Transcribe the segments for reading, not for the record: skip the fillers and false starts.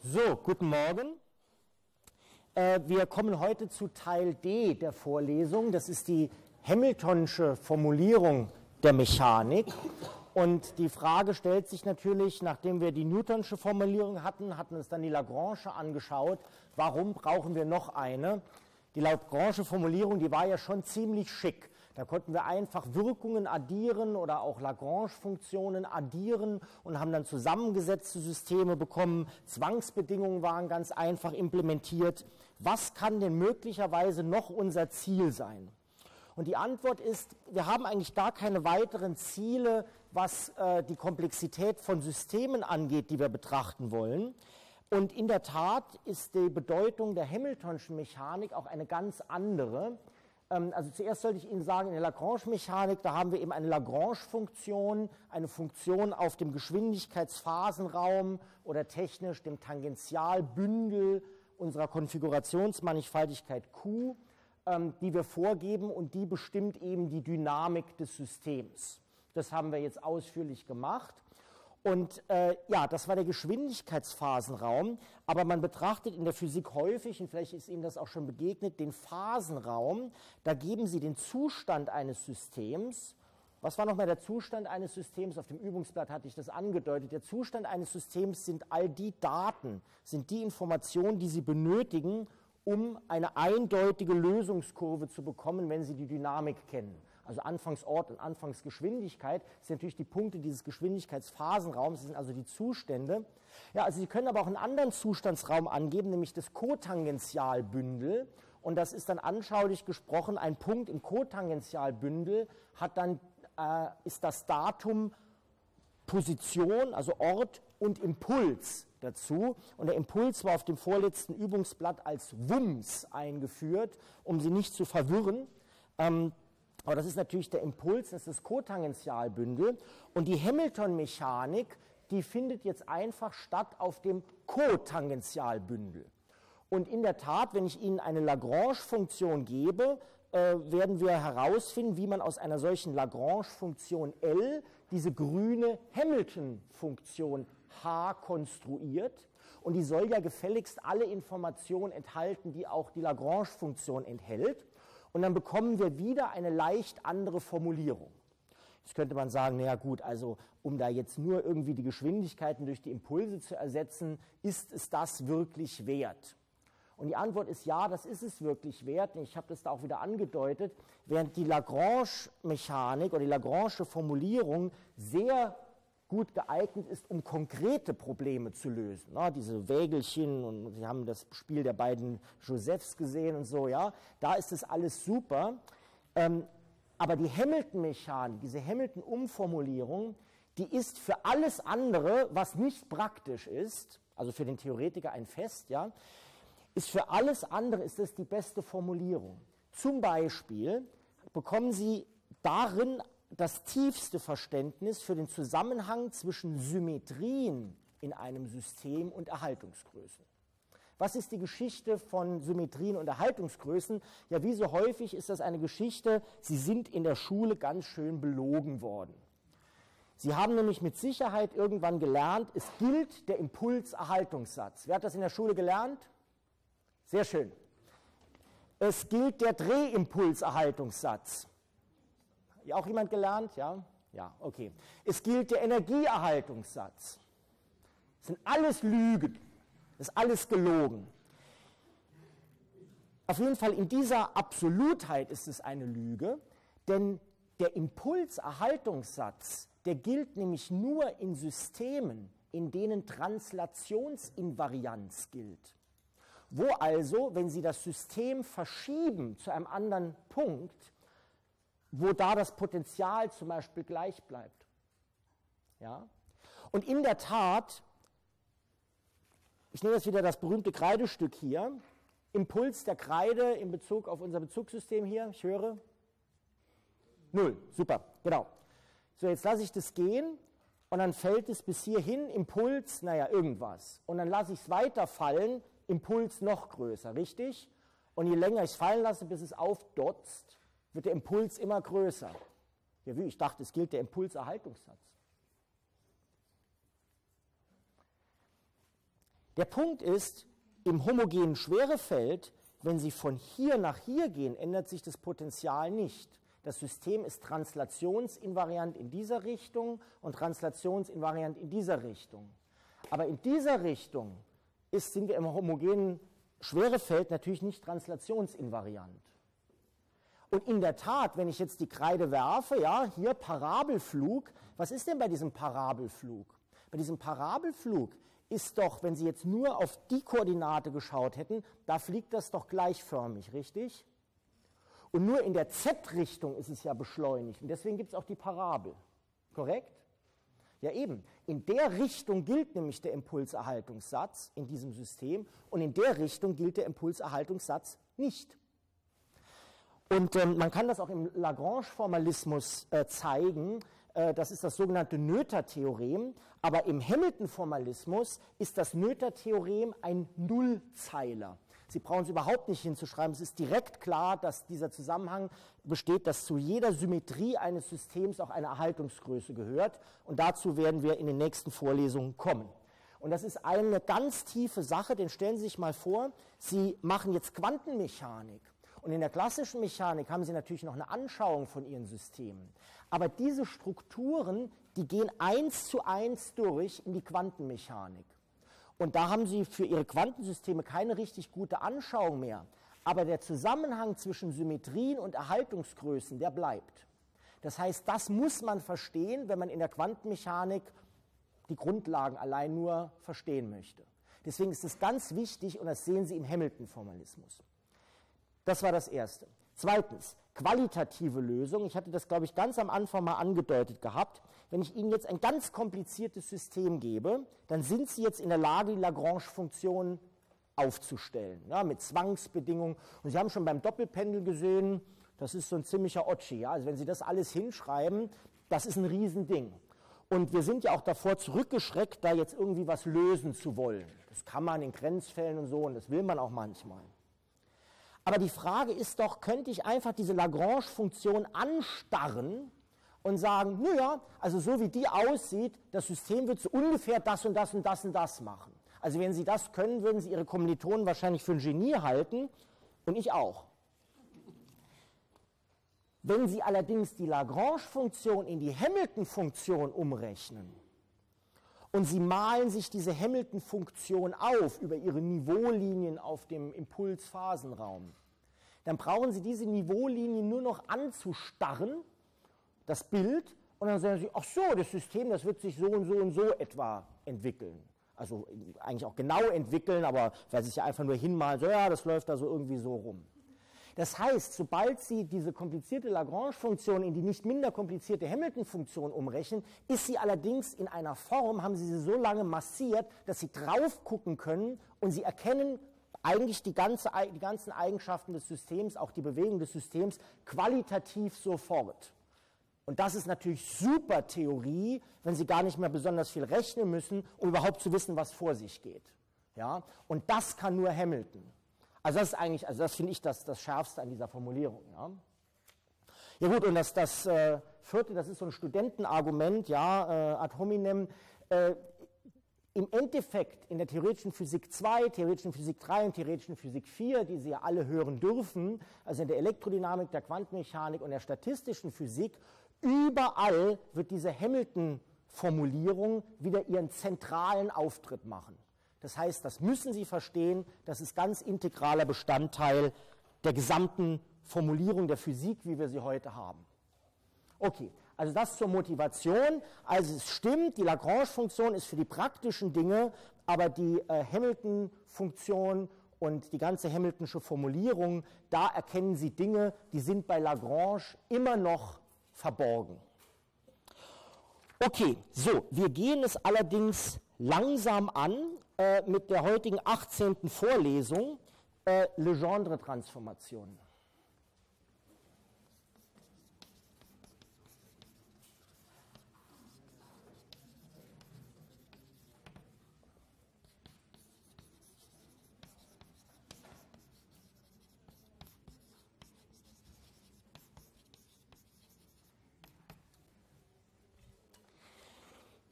So, guten Morgen. Wir kommen heute zu Teil D der Vorlesung. Das ist die Hamiltonsche Formulierung der Mechanik. Und die Frage stellt sich natürlich, nachdem wir die Newtonsche Formulierung hatten, hatten uns dann die Lagrange angeschaut, warum brauchen wir noch eine? Die Lagrange Formulierung, die war ja schon ziemlich schick. Da konnten wir einfach Wirkungen addieren oder auch Lagrange-Funktionen addieren und haben dann zusammengesetzte Systeme bekommen. Zwangsbedingungen waren ganz einfach implementiert. Was kann denn möglicherweise noch unser Ziel sein? Und die Antwort ist, wir haben eigentlich gar keine weiteren Ziele, was die Komplexität von Systemen angeht, die wir betrachten wollen. Und in der Tat ist die Bedeutung der Hamiltonschen Mechanik auch eine ganz andere. Also zuerst sollte ich Ihnen sagen, in der Lagrange-Mechanik, da haben wir eben eine Lagrange-Funktion, eine Funktion auf dem Geschwindigkeitsphasenraum oder technisch dem Tangentialbündel unserer Konfigurationsmannigfaltigkeit Q, die wir vorgeben, und die bestimmt eben die Dynamik des Systems. Das haben wir jetzt ausführlich gemacht. Und ja, das war der Geschwindigkeitsphasenraum, aber man betrachtet in der Physik häufig, und vielleicht ist Ihnen das auch schon begegnet, den Phasenraum. Da geben Sie den Zustand eines Systems. Was war nochmal der Zustand eines Systems? Auf dem Übungsblatt hatte ich das angedeutet. Der Zustand eines Systems sind all die Daten, sind die Informationen, die Sie benötigen, um eine eindeutige Lösungskurve zu bekommen, wenn Sie die Dynamik kennen. Also Anfangsort und Anfangsgeschwindigkeit sind natürlich die Punkte dieses Geschwindigkeitsphasenraums, das sind also die Zustände. Ja, also Sie können aber auch einen anderen Zustandsraum angeben, nämlich das Kotangentialbündel. Und das ist dann anschaulich gesprochen, ein Punkt im Kotangentialbündel hat dann, ist das Datum Position, also Ort und Impuls dazu. Und der Impuls war auf dem vorletzten Übungsblatt als Wumms eingeführt, um Sie nicht zu verwirren. Aber das ist natürlich der Impuls, das ist das Kotangentialbündel. Und die Hamilton-Mechanik, die findet jetzt einfach statt auf dem Kotangentialbündel. Und in der Tat, wenn ich Ihnen eine Lagrange-Funktion gebe, werden wir herausfinden, wie man aus einer solchen Lagrange-Funktion L diese grüne Hamilton-Funktion H konstruiert. Und die soll ja gefälligst alle Informationen enthalten, die auch die Lagrange-Funktion enthält. Und dann bekommen wir wieder eine leicht andere Formulierung. Jetzt könnte man sagen, naja gut, also um da jetzt nur irgendwie die Geschwindigkeiten durch die Impulse zu ersetzen, ist es das wirklich wert? Und die Antwort ist ja, das ist es wirklich wert. Ich habe das da auch wieder angedeutet, während die Lagrange-Mechanik oder die Lagrange Formulierung sehr gut geeignet ist, um konkrete Probleme zu lösen. Na, diese Wägelchen, und Sie haben das Spiel der beiden Josephs gesehen und so, ja, da ist das alles super. Aber die Hamilton-Mechanik, diese Hamilton-Umformulierung, die ist für alles andere, was nicht praktisch ist, also für den Theoretiker ein Fest, ja, ist für alles andere ist das die beste Formulierung. Zum Beispiel bekommen Sie darin das tiefste Verständnis für den Zusammenhang zwischen Symmetrien in einem System und Erhaltungsgrößen. Was ist die Geschichte von Symmetrien und Erhaltungsgrößen? Ja, wie so häufig ist das eine Geschichte, Sie sind in der Schule ganz schön belogen worden. Sie haben nämlich mit Sicherheit irgendwann gelernt, es gilt der Impulserhaltungssatz. Wer hat das in der Schule gelernt? Sehr schön. Es gilt der Drehimpulserhaltungssatz. Auch jemand gelernt? Ja? Ja, okay. Es gilt der Energieerhaltungssatz. Das sind alles Lügen. Das ist alles gelogen. Auf jeden Fall in dieser Absolutheit ist es eine Lüge, denn der Impulserhaltungssatz, der gilt nämlich nur in Systemen, in denen Translationsinvarianz gilt. Wo also, wenn Sie das System verschieben zu einem anderen Punkt, wo da das Potential zum Beispiel gleich bleibt. Ja? Und in der Tat, ich nehme jetzt wieder das berühmte Kreidestück hier, Impuls der Kreide in Bezug auf unser Bezugssystem hier, ich höre, 0, super, genau. So, jetzt lasse ich das gehen und dann fällt es bis hierhin, Impuls, naja, irgendwas. Und dann lasse ich es weiterfallen, Impuls noch größer, richtig? Und je länger ich es fallen lasse, bis es aufdotzt, wird der Impuls immer größer. Ja, wie? Ich dachte, es gilt der Impulserhaltungssatz. Der Punkt ist, im homogenen Schwerefeld, wenn Sie von hier nach hier gehen, ändert sich das Potential nicht. Das System ist translationsinvariant in dieser Richtung und translationsinvariant in dieser Richtung. Aber in dieser Richtung sind wir im homogenen Schwerefeld natürlich nicht translationsinvariant. Und in der Tat, wenn ich jetzt die Kreide werfe, ja, hier Parabelflug, was ist denn bei diesem Parabelflug? Bei diesem Parabelflug ist doch, wenn Sie jetzt nur auf die Koordinate geschaut hätten, da fliegt das doch gleichförmig, richtig? Und nur in der Z-Richtung ist es ja beschleunigt und deswegen gibt es auch die Parabel, korrekt? Ja eben, in der Richtung gilt nämlich der Impulserhaltungssatz in diesem System und in der Richtung gilt der Impulserhaltungssatz nicht. Und man kann das auch im Lagrange-Formalismus zeigen, das ist das sogenannte Noether-Theorem, aber im Hamilton-Formalismus ist das Noether-Theorem ein Nullzeiler. Sie brauchen es überhaupt nicht hinzuschreiben, es ist direkt klar, dass dieser Zusammenhang besteht, dass zu jeder Symmetrie eines Systems auch eine Erhaltungsgröße gehört und dazu werden wir in den nächsten Vorlesungen kommen. Und das ist eine ganz tiefe Sache, denn stellen Sie sich mal vor, Sie machen jetzt Quantenmechanik. Und in der klassischen Mechanik haben Sie natürlich noch eine Anschauung von Ihren Systemen. Aber diese Strukturen, die gehen 1:1 durch in die Quantenmechanik. Und da haben Sie für Ihre Quantensysteme keine richtig gute Anschauung mehr. Aber der Zusammenhang zwischen Symmetrien und Erhaltungsgrößen, der bleibt. Das heißt, das muss man verstehen, wenn man in der Quantenmechanik die Grundlagen allein nur verstehen möchte. Deswegen ist es ganz wichtig, und das sehen Sie im Hamilton-Formalismus. Das war das Erste. Zweitens, qualitative Lösung. Ich hatte das, glaube ich, ganz am Anfang mal angedeutet gehabt. Wenn ich Ihnen jetzt ein ganz kompliziertes System gebe, dann sind Sie jetzt in der Lage, die Lagrange-Funktion aufzustellen, ja, mit Zwangsbedingungen. Und Sie haben schon beim Doppelpendel gesehen, das ist so ein ziemlicher Otschi. Ja? Also wenn Sie das alles hinschreiben, das ist ein Riesending. Und wir sind ja auch davor zurückgeschreckt, da jetzt irgendwie was lösen zu wollen. Das kann man in Grenzfällen und so, und das will man auch manchmal. Aber die Frage ist doch, könnte ich einfach diese Lagrange-Funktion anstarren und sagen, naja, also so wie die aussieht, das System wird so ungefähr das und das und das und das machen. Also wenn Sie das können, würden Sie Ihre Kommilitonen wahrscheinlich für ein Genie halten und ich auch. Wenn Sie allerdings die Lagrange-Funktion in die Hamilton-Funktion umrechnen und Sie malen sich diese Hamilton-Funktion auf über Ihre Niveaulinien auf dem Impulsphasenraum, dann brauchen Sie diese Niveaulinien nur noch anzustarren, das Bild, und dann sagen Sie, ach so, das System, das wird sich so und so etwa entwickeln. Also eigentlich auch genau entwickeln, aber weil Sie es ja einfach nur hinmalen, so ja, das läuft da so irgendwie so rum. Das heißt, sobald Sie diese komplizierte Lagrange-Funktion in die nicht minder komplizierte Hamilton-Funktion umrechnen, ist sie allerdings in einer Form, haben Sie sie so lange massiert, dass Sie drauf gucken können und Sie erkennen eigentlich die ganzen Eigenschaften des Systems, auch die Bewegung des Systems, qualitativ sofort. Und das ist natürlich super Theorie, wenn Sie gar nicht mehr besonders viel rechnen müssen, um überhaupt zu wissen, was vor sich geht. Ja? Und das kann nur Hamilton. Also das ist eigentlich, also das finde ich das Schärfste an dieser Formulierung. Ja, ja gut, und das Vierte, das ist so ein Studentenargument, ja, ad hominem. Im Endeffekt in der theoretischen Physik 2, theoretischen Physik 3 und theoretischen Physik 4, die Sie ja alle hören dürfen, also in der Elektrodynamik, der Quantenmechanik und der statistischen Physik, überall wird diese Hamilton-Formulierung wieder ihren zentralen Auftritt machen. Das heißt, das müssen Sie verstehen, das ist ganz integraler Bestandteil der gesamten Formulierung der Physik, wie wir sie heute haben. Okay, also das zur Motivation. Also es stimmt, die Lagrange-Funktion ist für die praktischen Dinge, aber die Hamilton-Funktion und die ganze Hamiltonsche Formulierung, da erkennen Sie Dinge, die sind bei Lagrange immer noch verborgen. Okay, so, wir gehen es allerdings langsam an mit der heutigen 18. Vorlesung, Legendre-Transformation.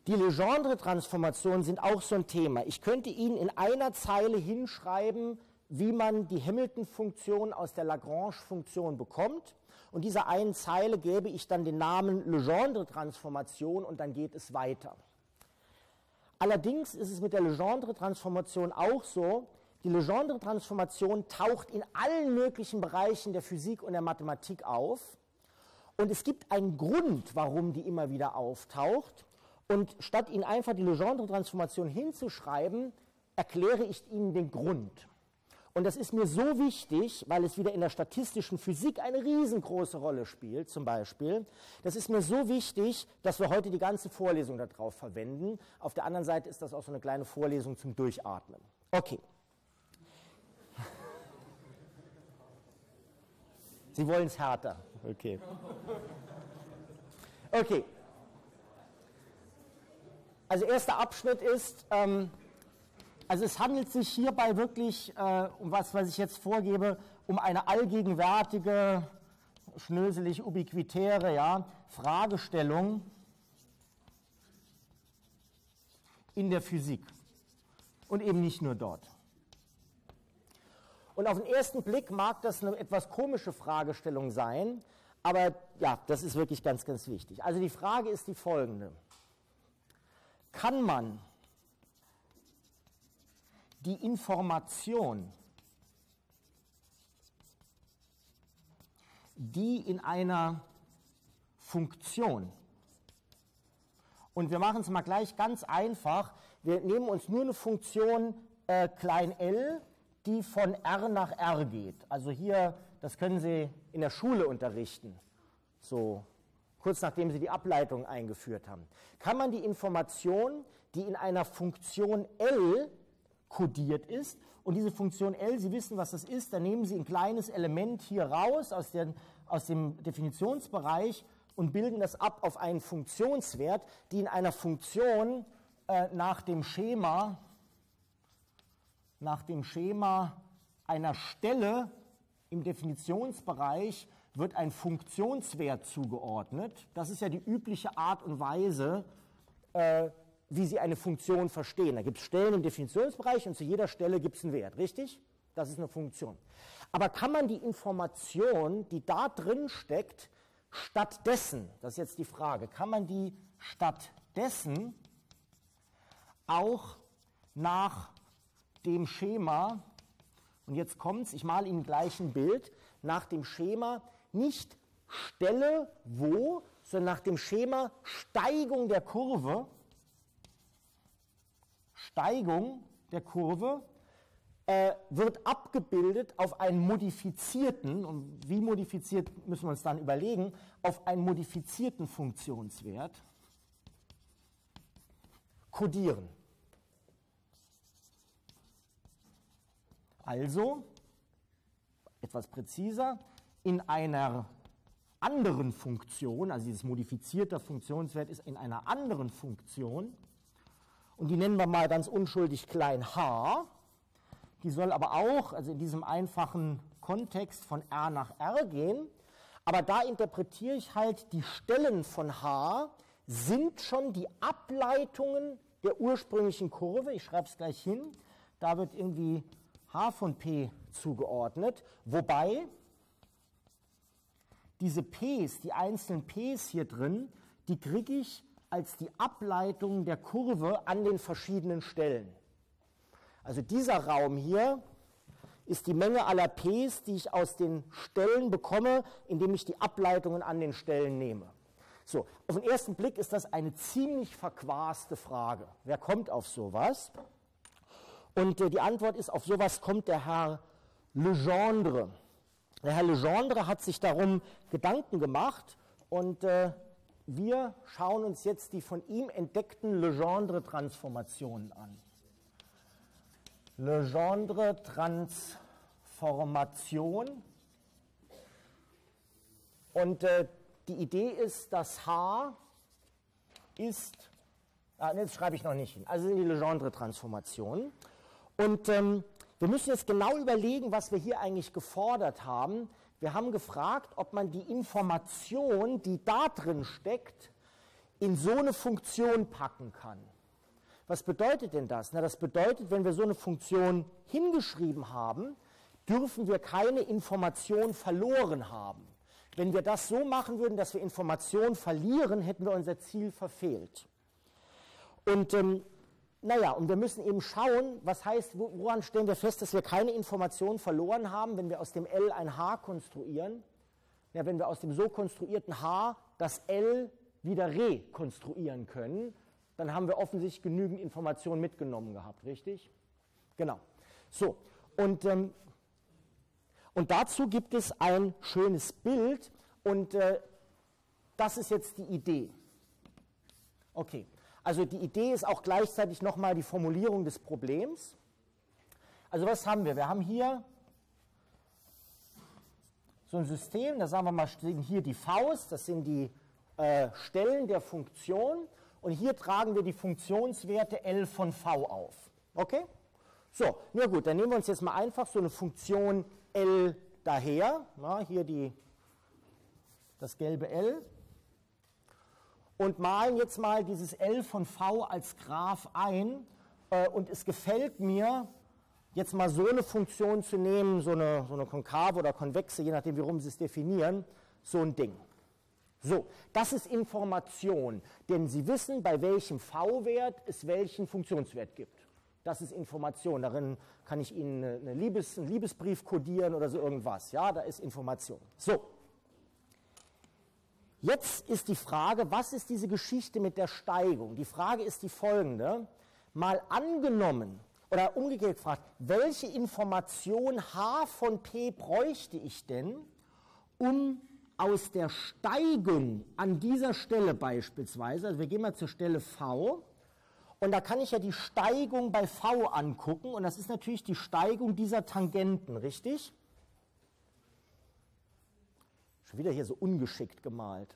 Die Legendre-Transformationen sind auch so ein Thema. Ich könnte Ihnen in einer Zeile hinschreiben, wie man die Hamilton-Funktion aus der Lagrange-Funktion bekommt. Und dieser einen Zeile gebe ich dann den Namen Legendre-Transformation und dann geht es weiter. Allerdings ist es mit der Legendre-Transformation auch so, die Legendre-Transformation taucht in allen möglichen Bereichen der Physik und der Mathematik auf. Und es gibt einen Grund, warum die immer wieder auftaucht. Und statt Ihnen einfach die Legendre-Transformation hinzuschreiben, erkläre ich Ihnen den Grund. Und das ist mir so wichtig, weil es wieder in der statistischen Physik eine riesengroße Rolle spielt, zum Beispiel. Das ist mir so wichtig, dass wir heute die ganze Vorlesung darauf verwenden. Auf der anderen Seite ist das auch so eine kleine Vorlesung zum Durchatmen. Okay. Sie wollen es härter. Okay. Okay. Also erster Abschnitt ist, also es handelt sich hierbei wirklich, um was ich jetzt vorgebe, um eine allgegenwärtige, schnöselig ubiquitäre, ja, Fragestellung in der Physik und eben nicht nur dort. Und auf den ersten Blick mag das eine etwas komische Fragestellung sein, aber ja, das ist wirklich ganz, ganz wichtig. Also die Frage ist die folgende. Kann man die Information, die in einer Funktion, und wir machen es mal gleich ganz einfach, wir nehmen uns nur eine Funktion klein l, die von R nach R geht. Also hier, das können Sie in der Schule unterrichten, so kurz nachdem Sie die Ableitung eingeführt haben. Kann man die Information, die in einer Funktion L kodiert ist, und diese Funktion L, Sie wissen, was das ist, dann nehmen Sie ein kleines Element hier raus aus dem Definitionsbereich und bilden das ab auf einen Funktionswert, die in einer Funktion nach dem Schema einer Stelle im Definitionsbereich wird ein Funktionswert zugeordnet. Das ist ja die übliche Art und Weise, wie Sie eine Funktion verstehen. Da gibt es Stellen im Definitionsbereich und zu jeder Stelle gibt es einen Wert, richtig? Das ist eine Funktion. Aber kann man die Information, die da drin steckt, stattdessen, das ist jetzt die Frage, kann man die stattdessen auch nach dem Schema, und jetzt kommt's, ich male Ihnen gleich ein Bild, nach dem Schema nicht Stelle wo, sondern nach dem Schema Steigung der Kurve, wird abgebildet auf einen modifizierten, und wie modifiziert müssen wir uns dann überlegen, auf einen modifizierten Funktionswert kodieren. Also, etwas präziser, in einer anderen Funktion, also dieses modifizierte Funktionswert ist in einer anderen Funktion, und die nennen wir mal ganz unschuldig klein h, die soll aber auch, also in diesem einfachen Kontext von R nach R gehen, aber da interpretiere ich halt, die Stellen von h sind schon die Ableitungen der ursprünglichen Kurve, ich schreibe es gleich hin, da wird irgendwie h von p zugeordnet, wobei diese p's, die einzelnen p's hier drin, die kriege ich als die Ableitung der Kurve an den verschiedenen Stellen. Also dieser Raum hier ist die Menge aller p's, die ich aus den Stellen bekomme, indem ich die Ableitungen an den Stellen nehme. So, auf den ersten Blick ist das eine ziemlich verquaste Frage. Wer kommt auf sowas? Und die Antwort ist, auf sowas kommt der Herr Legendre. Der Herr Legendre hat sich darum Gedanken gemacht und wir schauen uns jetzt die von ihm entdeckten Legendre-Transformationen an. Legendre-Transformation. Und die Idee ist, dass H ist, das schreibe ich noch nicht hin, also sind die Legendre-Transformationen. Und wir müssen jetzt genau überlegen, was wir hier eigentlich gefordert haben. Wir haben gefragt, ob man die Information, die da drin steckt, in so eine Funktion packen kann. Was bedeutet denn das? Na, das bedeutet, wenn wir so eine Funktion hingeschrieben haben, dürfen wir keine Information verloren haben. Wenn wir das so machen würden, dass wir Information verlieren, hätten wir unser Ziel verfehlt. Und naja, und wir müssen eben schauen, was heißt, woran stellen wir fest, dass wir keine Information verloren haben, wenn wir aus dem L ein H konstruieren? Ja, wenn wir aus dem so konstruierten H das L wieder rekonstruieren können, dann haben wir offensichtlich genügend Informationen mitgenommen gehabt, richtig? Genau. So, und dazu gibt es ein schönes Bild und das ist jetzt die Idee. Okay, also die Idee ist auch gleichzeitig nochmal die Formulierung des Problems. Also was haben wir? Wir haben hier so ein System, da sagen wir mal, stehen hier die Vs, das sind die Stellen der Funktion. Und hier tragen wir die Funktionswerte L von V auf. Okay? So, na gut, dann nehmen wir uns jetzt mal einfach so eine Funktion L daher. Na, hier das gelbe L. Und malen jetzt mal dieses L von V als Graph ein. Und es gefällt mir, jetzt mal so eine Funktion zu nehmen, so eine konkave oder konvexe, je nachdem, wie rum Sie es definieren, so ein Ding. So, das ist Information, denn Sie wissen, bei welchem V-Wert es welchen Funktionswert gibt. Das ist Information, darin kann ich Ihnen einen Liebesbrief kodieren oder so irgendwas. Ja, da ist Information. So, jetzt ist die Frage, was ist diese Geschichte mit der Steigung? Die Frage ist die folgende, mal angenommen, oder umgekehrt gefragt, welche Information H von P bräuchte ich denn, um aus der Steigung an dieser Stelle beispielsweise, also wir gehen mal zur Stelle V, und da kann ich ja die Steigung bei V angucken, und das ist natürlich die Steigung dieser Tangenten, richtig? Schon wieder hier so ungeschickt gemalt.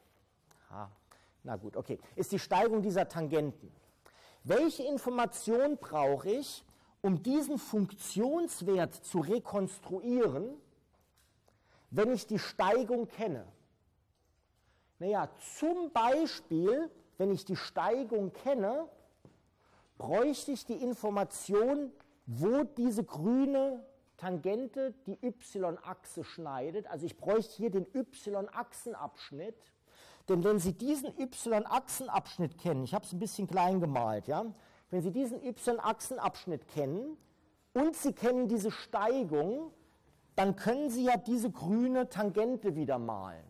Na gut, okay. Ist die Steigung dieser Tangenten. Welche Information brauche ich, um diesen Funktionswert zu rekonstruieren, wenn ich die Steigung kenne? Naja, zum Beispiel, wenn ich die Steigung kenne, bräuchte ich die Information, wo diese grüne Tangente die y-Achse schneidet. Also ich bräuchte hier den y-Achsenabschnitt. Denn wenn Sie diesen y-Achsenabschnitt kennen, ich habe es ein bisschen klein gemalt, ja? Wenn Sie diesen y-Achsenabschnitt kennen und Sie kennen diese Steigung, dann können Sie ja diese grüne Tangente wieder malen.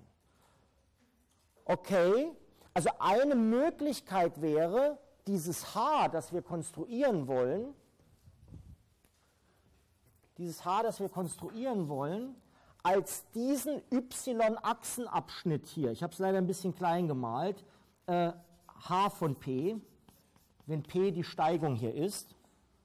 Okay, also eine Möglichkeit wäre, dieses H, das wir konstruieren wollen, als diesen y-Achsenabschnitt hier, ich habe es leider ein bisschen klein gemalt, H von P, wenn P die Steigung hier ist,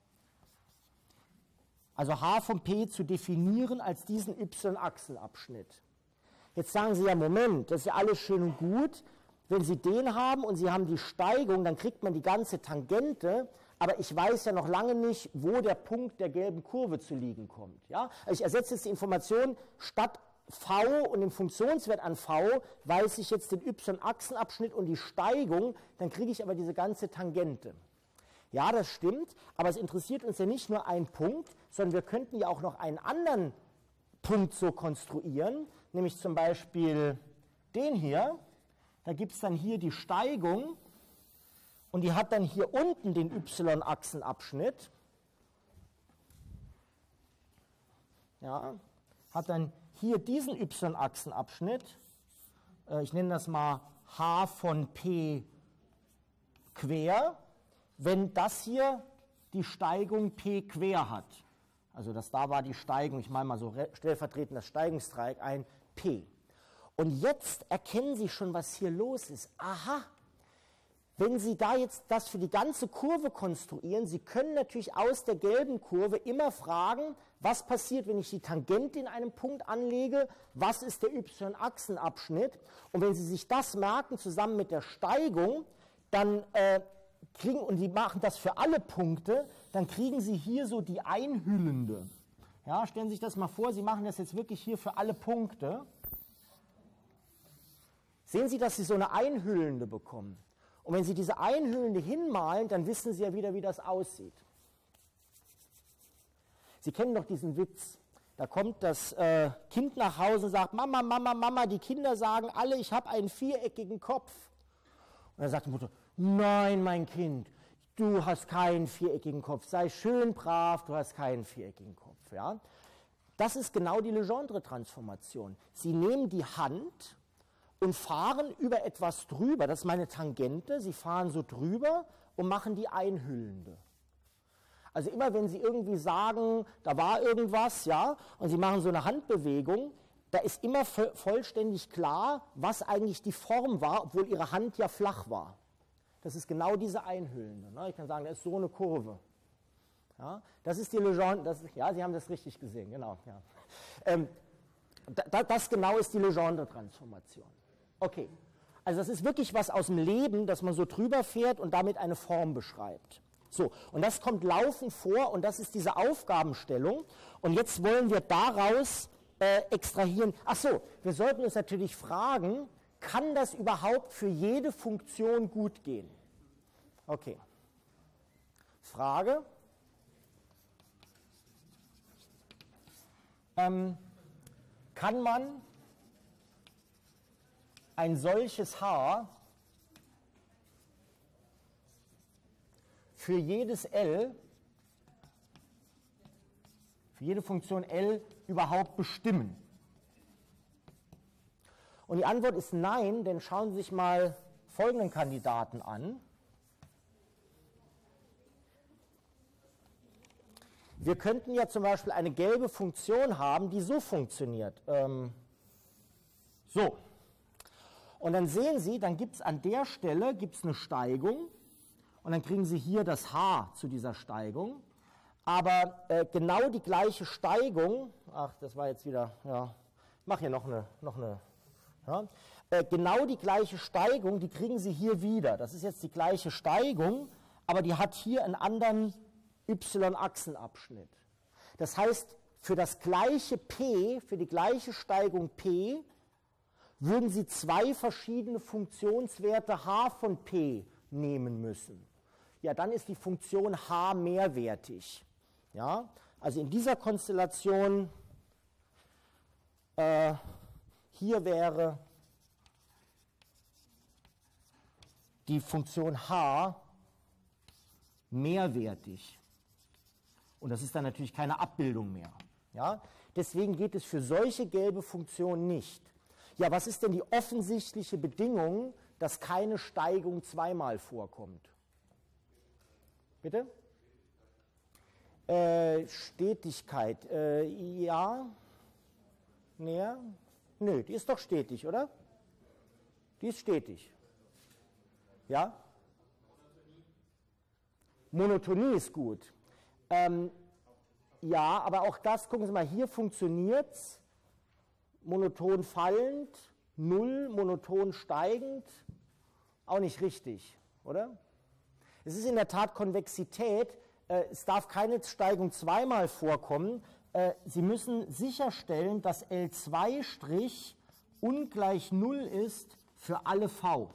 also H von P zu definieren als diesen y-Achsenabschnitt. Jetzt sagen Sie ja, Moment, das ist ja alles schön und gut, wenn Sie den haben und Sie haben die Steigung, dann kriegt man die ganze Tangente, aber ich weiß ja noch lange nicht, wo der Punkt der gelben Kurve zu liegen kommt. Ja? Also ich ersetze jetzt die Information, statt V und dem Funktionswert an V, weiß ich jetzt den y-Achsenabschnitt und die Steigung, dann kriege ich aber diese ganze Tangente. Ja, das stimmt, aber es interessiert uns ja nicht nur ein Punkt, sondern wir könnten ja auch noch einen anderen Punkt so konstruieren, nämlich zum Beispiel den hier. Da gibt es dann hier die Steigung und die hat dann hier unten den y-Achsenabschnitt. Ja, hat dann hier diesen y-Achsenabschnitt. Ich nenne das mal H von P quer, wenn das hier die Steigung P quer hat. Also das da war die Steigung, ich male mal so stellvertretend das Steigungsdreieck ein, P. Und jetzt erkennen Sie schon, was hier los ist. Aha, wenn Sie da jetzt das für die ganze Kurve konstruieren, Sie können natürlich aus der gelben Kurve immer fragen, was passiert, wenn ich die Tangente in einem Punkt anlege, was ist der y-Achsenabschnitt. Und wenn Sie sich das merken, zusammen mit der Steigung, dann und Sie machen das für alle Punkte, dann kriegen Sie hier so die einhüllende. Ja, stellen Sie sich das mal vor, Sie machen das jetzt wirklich hier für alle Punkte. sehen Sie, dass Sie so eine einhüllende bekommen. Und wenn Sie diese einhüllende hinmalen, dann wissen Sie ja wieder, wie das aussieht. Sie kennen doch diesen Witz. Da kommt das Kind nach Hause und sagt, Mama, Mama, Mama, die Kinder sagen alle, ich habe einen viereckigen Kopf. Und dann sagt die Mutter, nein, mein Kind, du hast keinen viereckigen Kopf, sei schön brav, du hast keinen viereckigen Kopf. Ja? Das ist genau die Legendre-Transformation. Sie nehmen die Hand und fahren über etwas drüber, das ist meine Tangente, Sie fahren so drüber und machen die einhüllende. Also immer wenn Sie irgendwie sagen, da war irgendwas, ja, und Sie machen so eine Handbewegung, da ist immer vollständig klar, was eigentlich die Form war, obwohl Ihre Hand ja flach war. Das ist genau diese einhüllende. Ne? Ich kann sagen, das ist so eine Kurve. Ja? Das ist die Legendre, ja, Sie haben das richtig gesehen, genau. Ja. Das genau ist die Legendre-Transformation. Okay, also das ist wirklich was aus dem Leben, dass man so drüber fährt und damit eine Form beschreibt. So, und das kommt laufend vor und das ist diese Aufgabenstellung. Und jetzt wollen wir daraus extrahieren. Ach so, wir sollten uns natürlich fragen, kann das überhaupt für jede Funktion gut gehen? Okay. Frage. Kann man ein solches Haar für jedes L, für jede Funktion L überhaupt bestimmen? Und die Antwort ist nein, denn schauen Sie sich mal folgenden Kandidaten an. Wir könnten ja zum Beispiel eine gelbe Funktion haben, die so funktioniert. So. Und dann sehen Sie, dann gibt es an der Stelle eine Steigung und dann kriegen Sie hier das H zu dieser Steigung. Aber genau die gleiche Steigung, ach, das war jetzt wieder, ja, ich mache hier noch eine ja, genau die gleiche Steigung, die kriegen Sie hier wieder. Das ist jetzt die gleiche Steigung, aber die hat hier einen anderen y-Achsenabschnitt. Das heißt, für das gleiche P, für die gleiche Steigung P, würden Sie zwei verschiedene Funktionswerte h von P nehmen müssen. Ja, dann ist die Funktion h mehrwertig. Ja, also in dieser Konstellation hier wäre die Funktion h mehrwertig. Und das ist dann natürlich keine Abbildung mehr. Ja? Deswegen geht es für solche gelbe Funktionen nicht. Ja, was ist denn die offensichtliche Bedingung, dass keine Steigung zweimal vorkommt? Bitte? Stetigkeit. Ja. Näher? Nö, die ist doch stetig, oder? Die ist stetig. Ja? Monotonie ist gut. Ja, aber auch das, gucken Sie mal, hier funktioniert es. Monoton fallend, 0, monoton steigend, auch nicht richtig, oder? Es ist in der Tat Konvexität, es darf keine Steigung zweimal vorkommen. Sie müssen sicherstellen, dass L2' ungleich 0 ist für alle V.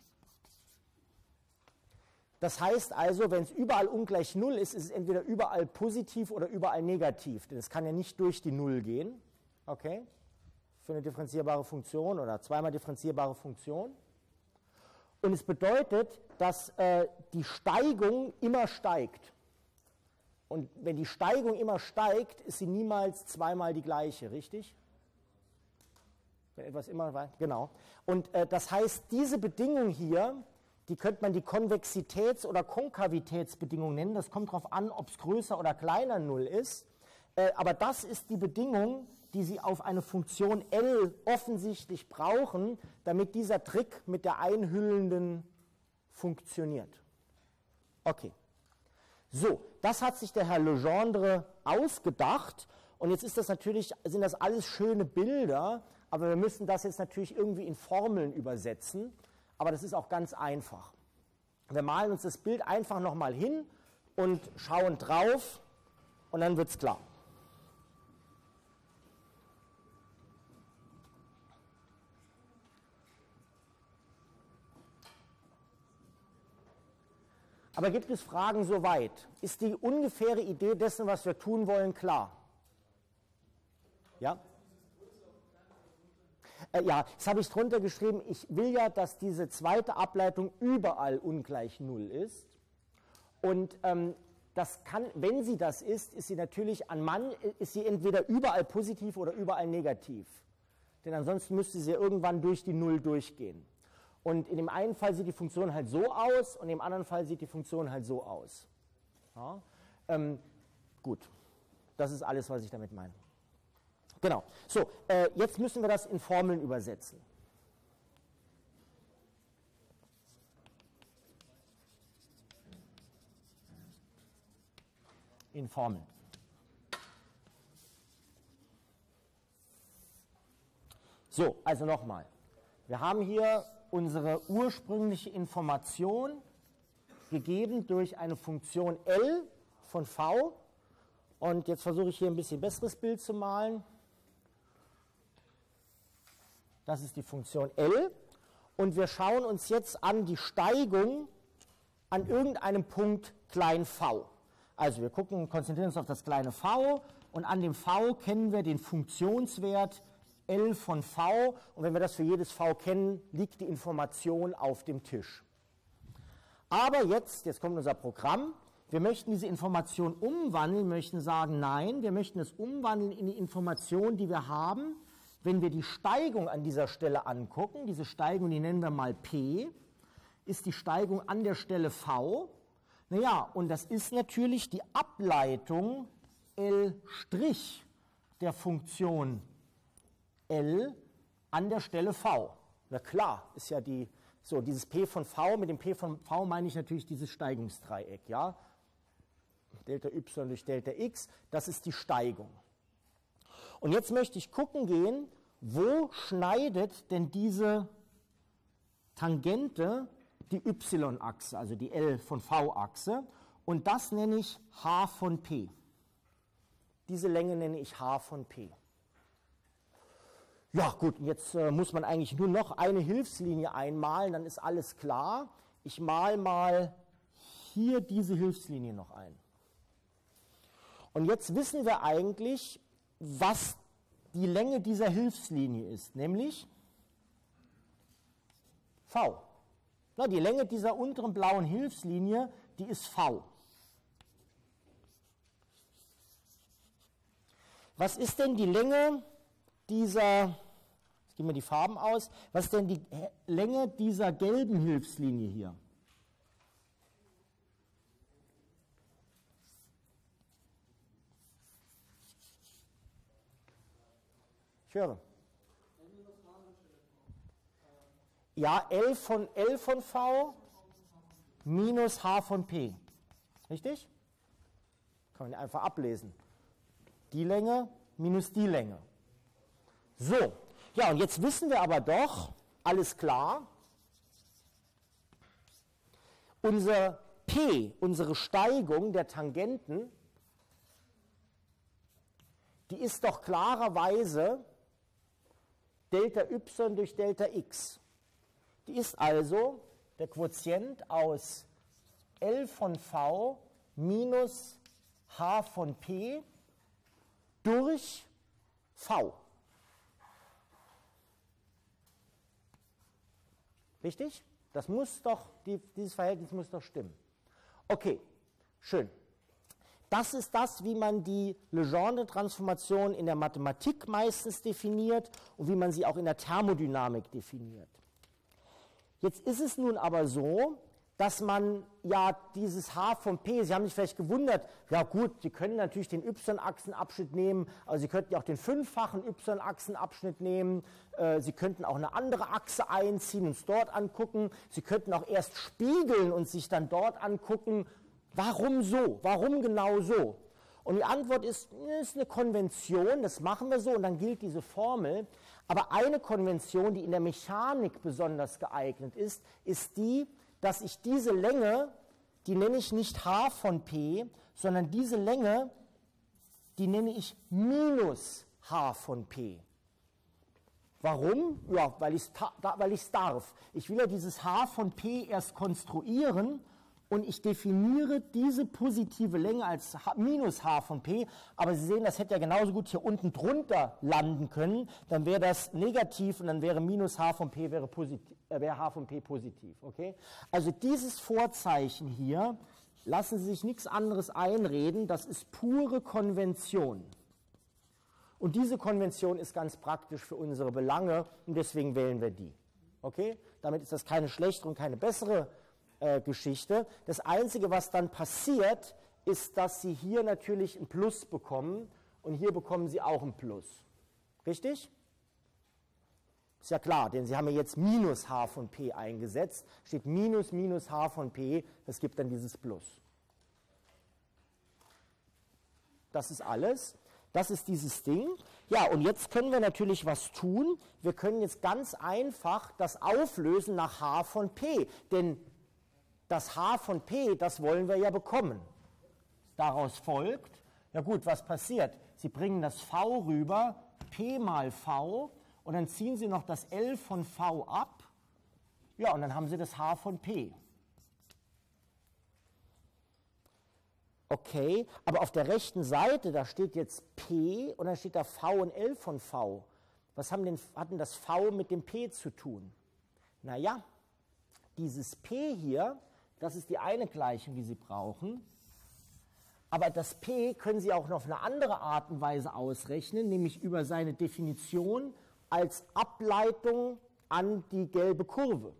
Das heißt also, wenn es überall ungleich 0 ist, ist es entweder überall positiv oder überall negativ, denn es kann ja nicht durch die 0 gehen, okay, für eine differenzierbare Funktion oder zweimal differenzierbare Funktion. Und es bedeutet, dass die Steigung immer steigt. Und wenn die Steigung immer steigt, ist sie niemals zweimal die gleiche, richtig? Wenn etwas immer, genau. Und das heißt, diese Bedingung hier, die könnte man die Konvexitäts- oder Konkavitätsbedingung nennen. Das kommt darauf an, ob es größer oder kleiner 0 ist. Aber das ist die Bedingung, die Sie auf eine Funktion L offensichtlich brauchen, damit dieser Trick mit der einhüllenden funktioniert. Okay. So, das hat sich der Herr Legendre ausgedacht. Und jetzt ist das natürlich, sind das alles schöne Bilder, aber wir müssen das jetzt natürlich irgendwie in Formeln übersetzen. Aber das ist auch ganz einfach. Wir malen uns das Bild einfach nochmal hin und schauen drauf und dann wird es klar. Aber gibt es Fragen soweit? Ist die ungefähre Idee dessen, was wir tun wollen, klar? Ja? Ja, das habe ich drunter geschrieben. Ich will ja, dass diese zweite Ableitung überall ungleich 0 ist. Und das kann, wenn sie das ist sie natürlich ist sie entweder überall positiv oder überall negativ. Denn ansonsten müsste sie ja irgendwann durch die 0 durchgehen. Und in dem einen Fall sieht die Funktion halt so aus und im anderen Fall sieht die Funktion halt so aus. Ja? Gut, das ist alles, was ich damit meine. Genau. So, jetzt müssen wir das in Formeln übersetzen. In Formeln. So, also nochmal. Wir haben hier unsere ursprüngliche Information gegeben durch eine Funktion L von V. Und jetzt versuche ich hier ein bisschen besseres Bild zu malen. Das ist die Funktion L. Und wir schauen uns jetzt an die Steigung an irgendeinem Punkt klein v. Also wir konzentrieren uns auf das kleine v und an dem v kennen wir den Funktionswert L von v. Und wenn wir das für jedes v kennen, liegt die Information auf dem Tisch. Aber jetzt kommt unser Programm. Wir möchten diese Information umwandeln, möchten sagen, nein, wir möchten es umwandeln in die Information, die wir haben, wenn wir die Steigung an dieser Stelle angucken. Diese Steigung, die nennen wir mal P, ist die Steigung an der Stelle V. Naja, und das ist natürlich die Ableitung L' der Funktion L an der Stelle V. Na klar, ist ja dieses P von V, mit dem P von V meine ich natürlich dieses Steigungsdreieck, ja. Delta y durch Delta x, das ist die Steigung. Und jetzt möchte ich gucken gehen, wo schneidet denn diese Tangente die y-Achse, also die L von V-Achse, und das nenne ich h von P. Diese Länge nenne ich h von P. Ja gut, jetzt muss man eigentlich nur noch eine Hilfslinie einmalen, dann ist alles klar. Ich male mal hier diese Hilfslinie noch ein. Und jetzt wissen wir eigentlich, was die Länge dieser Hilfslinie ist, nämlich V. Na, die Länge dieser unteren blauen Hilfslinie, die ist V. Was ist denn die Länge dieser, jetzt gehen wir die Farben aus, was ist denn die Länge dieser gelben Hilfslinie hier? Ich höre. Ja, L von V minus H von P. Richtig? Kann man einfach ablesen. Die Länge minus die Länge. So, ja, und jetzt wissen wir aber doch, alles klar, unser P, unsere Steigung der Tangenten, die ist doch klarerweise Delta y durch Delta x. Die ist also der Quotient aus L von V minus H von P durch V. Richtig? Das muss doch, dieses Verhältnis muss doch stimmen. Okay, schön. Das ist das, wie man die Legendre-Transformation in der Mathematik meistens definiert und wie man sie auch in der Thermodynamik definiert. Jetzt ist es nun aber so, dass man ja dieses H von P, Sie haben sich vielleicht gewundert, ja gut, Sie können natürlich den y-Achsenabschnitt nehmen, aber Sie könnten ja auch den fünffachen y-Achsenabschnitt nehmen, Sie könnten auch eine andere Achse einziehen und es dort angucken, Sie könnten auch erst spiegeln und sich dann dort angucken, warum so, warum genau so? Und die Antwort ist eine Konvention, das machen wir so und dann gilt diese Formel. Aber eine Konvention, die in der Mechanik besonders geeignet ist, ist die, dass ich diese Länge, die nenne ich nicht H von P, sondern diese Länge, die nenne ich minus H von P. Warum? Ja, weil ich es darf. Ich will ja dieses H von P erst konstruieren und ich definiere diese positive Länge als minus h von p, aber Sie sehen, das hätte ja genauso gut hier unten drunter landen können, dann wäre das negativ und dann wäre minus h von p wäre h von p positiv. Okay? Also dieses Vorzeichen hier, lassen Sie sich nichts anderes einreden, das ist pure Konvention. Und diese Konvention ist ganz praktisch für unsere Belange und deswegen wählen wir die. Okay? Damit ist das keine schlechtere und keine bessere Geschichte. Das Einzige, was dann passiert, ist, dass Sie hier natürlich ein Plus bekommen und hier bekommen Sie auch ein Plus. Richtig? Ist ja klar, denn Sie haben ja jetzt minus h von p eingesetzt. Steht minus minus h von p, das gibt dann dieses Plus. Das ist alles. Das ist dieses Ding. Ja, und jetzt können wir natürlich was tun. Wir können jetzt ganz einfach das auflösen nach h von p. Denn das h von p, das wollen wir ja bekommen. Daraus folgt, ja gut, was passiert? Sie bringen das v rüber, p mal v, und dann ziehen Sie noch das L von v ab. Ja, und dann haben Sie das h von p. Okay, aber auf der rechten Seite, da steht jetzt P und dann steht da V und L von V. Was hat denn das V mit dem P zu tun? Naja, dieses P hier, das ist die eine Gleichung, die Sie brauchen. Aber das P können Sie auch noch auf eine andere Art und Weise ausrechnen, nämlich über seine Definition als Ableitung an die gelbe Kurve.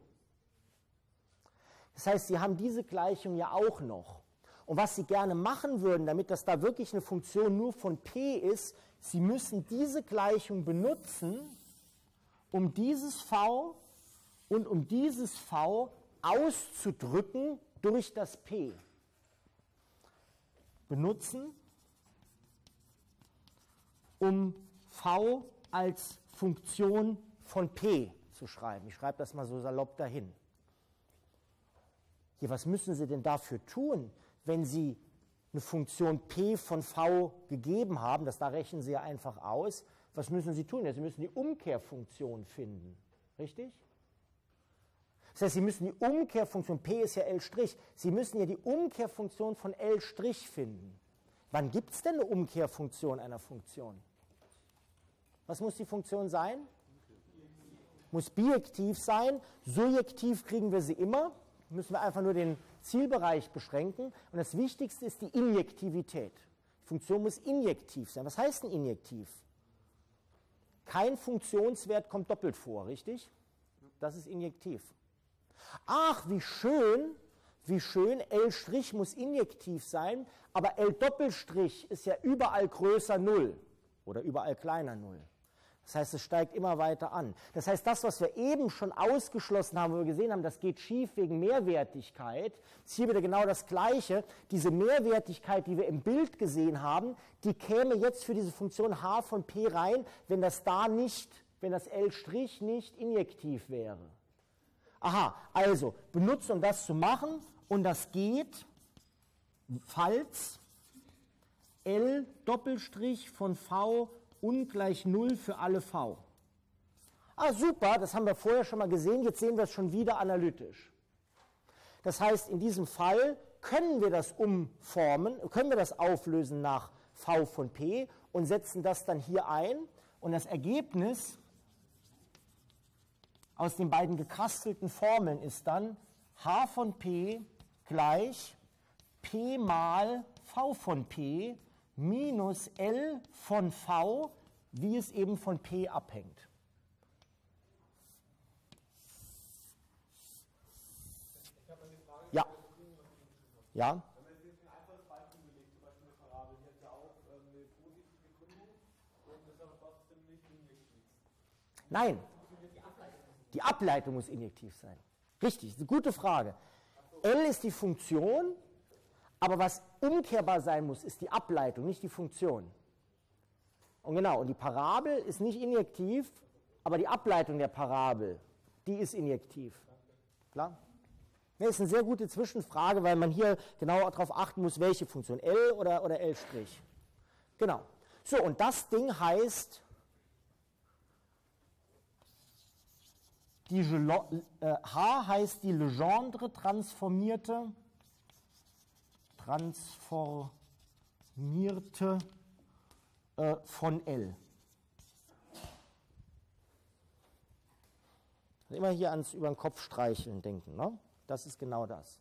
Das heißt, Sie haben diese Gleichung ja auch noch. Und was Sie gerne machen würden, damit das da wirklich eine Funktion nur von p ist, Sie müssen diese Gleichung benutzen, um dieses v und um dieses v auszudrücken durch das p. Benutzen, um v als Funktion von p zu schreiben. Ich schreibe das mal so salopp dahin. Hier, was müssen Sie denn dafür tun, wenn Sie eine Funktion p von v gegeben haben? Da rechnen Sie ja einfach aus. Was müssen Sie tun? Ja, Sie müssen die Umkehrfunktion finden. Richtig? Das heißt, Sie müssen die Umkehrfunktion, p ist ja L', Sie müssen ja die Umkehrfunktion von L' finden. Wann gibt es denn eine Umkehrfunktion einer Funktion? Was muss die Funktion sein? Muss bijektiv sein. Surjektiv kriegen wir sie immer. Müssen wir einfach nur den Zielbereich beschränken. Und das Wichtigste ist die Injektivität. Die Funktion muss injektiv sein. Was heißt denn injektiv? Kein Funktionswert kommt doppelt vor, richtig? Das ist injektiv. Ach, wie schön, L' muss injektiv sein, aber L' ist ja überall größer 0 oder überall kleiner 0. Das heißt, es steigt immer weiter an. Das heißt, das, was wir eben schon ausgeschlossen haben, wo wir gesehen haben, das geht schief wegen Mehrwertigkeit, ist hier wieder genau das Gleiche. Diese Mehrwertigkeit, die wir im Bild gesehen haben, die käme jetzt für diese Funktion h von p rein, wenn das L' nicht injektiv wäre. Aha, also benutzt, um das zu machen, und das geht, falls L' von v ungleich 0 für alle v. Ah, super, das haben wir vorher schon mal gesehen, jetzt sehen wir es schon wieder analytisch. Das heißt, in diesem Fall können wir das umformen, können wir das auflösen nach v von p und setzen das dann hier ein, und das Ergebnis aus den beiden gekastelten Formeln ist dann h von p gleich p mal v von p minus L von v, wie es eben von p abhängt. Ja. Ja. Wenn man jetzt ein einfaches Beispiel belegt, zum Beispiel eine Parabel, die hat ja auch eine positive Begründung und ist aber trotzdem nicht injektiv. Nein. Die Ableitung muss injektiv sein. Richtig, das ist eine gute Frage. L ist die Funktion, aber was umkehrbar sein muss, ist die Ableitung, nicht die Funktion. Und genau, und die Parabel ist nicht injektiv, aber die Ableitung der Parabel, die ist injektiv. Klar? Das ist eine sehr gute Zwischenfrage, weil man hier genau darauf achten muss, welche Funktion, L oder L'. Genau. So, und das Ding heißt, H heißt die Legendre transformierte transformierte von L. Immer hier ans über den Kopf streicheln denken, ne? Das ist genau das.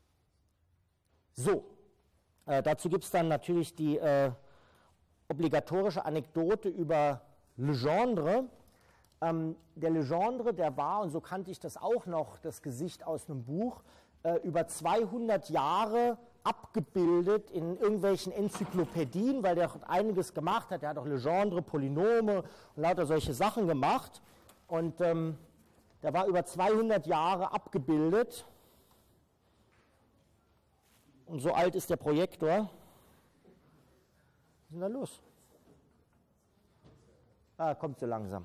So, dazu gibt es dann natürlich die obligatorische Anekdote über Legendre. Der Legendre, der war, und so kannte ich das auch noch, das Gesicht aus einem Buch, über 200 Jahre abgebildet in irgendwelchen Enzyklopädien, weil der einiges gemacht hat. Der hat auch Legendre, Polynome und lauter solche Sachen gemacht. Und der war über 200 Jahre abgebildet. Und so alt ist der Projektor. Was ist denn da los? Kommt so langsam.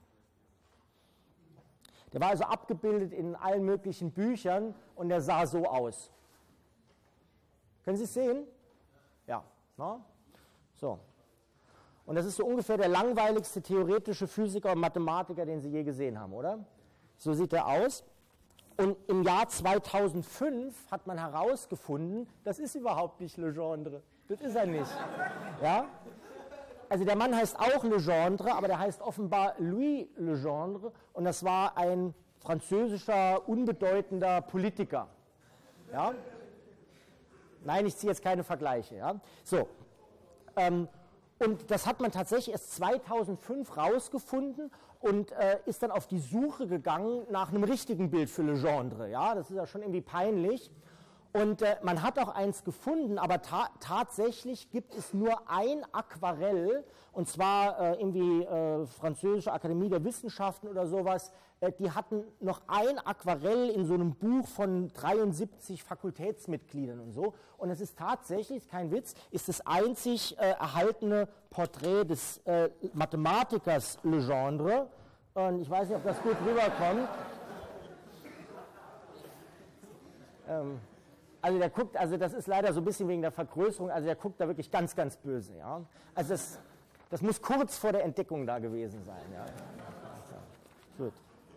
Der war also abgebildet in allen möglichen Büchern und der sah so aus. Können Sie es sehen? Ja. No? So. Und das ist so ungefähr der langweiligste theoretische Physiker und Mathematiker, den Sie je gesehen haben, oder? So sieht er aus. Und im Jahr 2005 hat man herausgefunden, das ist überhaupt nicht Legendre. Das ist er nicht. Ja? Also der Mann heißt auch Legendre, aber der heißt offenbar Louis Legendre und das war ein französischer, unbedeutender Politiker. Ja? Nein, ich ziehe jetzt keine Vergleiche. Ja? So. Und das hat man tatsächlich erst 2005 rausgefunden und ist dann auf die Suche gegangen nach einem richtigen Bild für Legendre. Ja? Das ist ja schon irgendwie peinlich. Und man hat auch eins gefunden, aber tatsächlich gibt es nur ein Aquarell, und zwar irgendwie Französische Akademie der Wissenschaften oder sowas, die hatten noch ein Aquarell in so einem Buch von 73 Fakultätsmitgliedern und so. Und es ist tatsächlich, ist kein Witz, ist das einzig erhaltene Porträt des Mathematikers Legendre. Und ich weiß nicht, ob das gut rüberkommt. Also der guckt, also das ist leider so ein bisschen wegen der Vergrößerung, also der guckt da wirklich ganz, ganz böse. Ja? Also das muss kurz vor der Entdeckung da gewesen sein. Ja? Gut.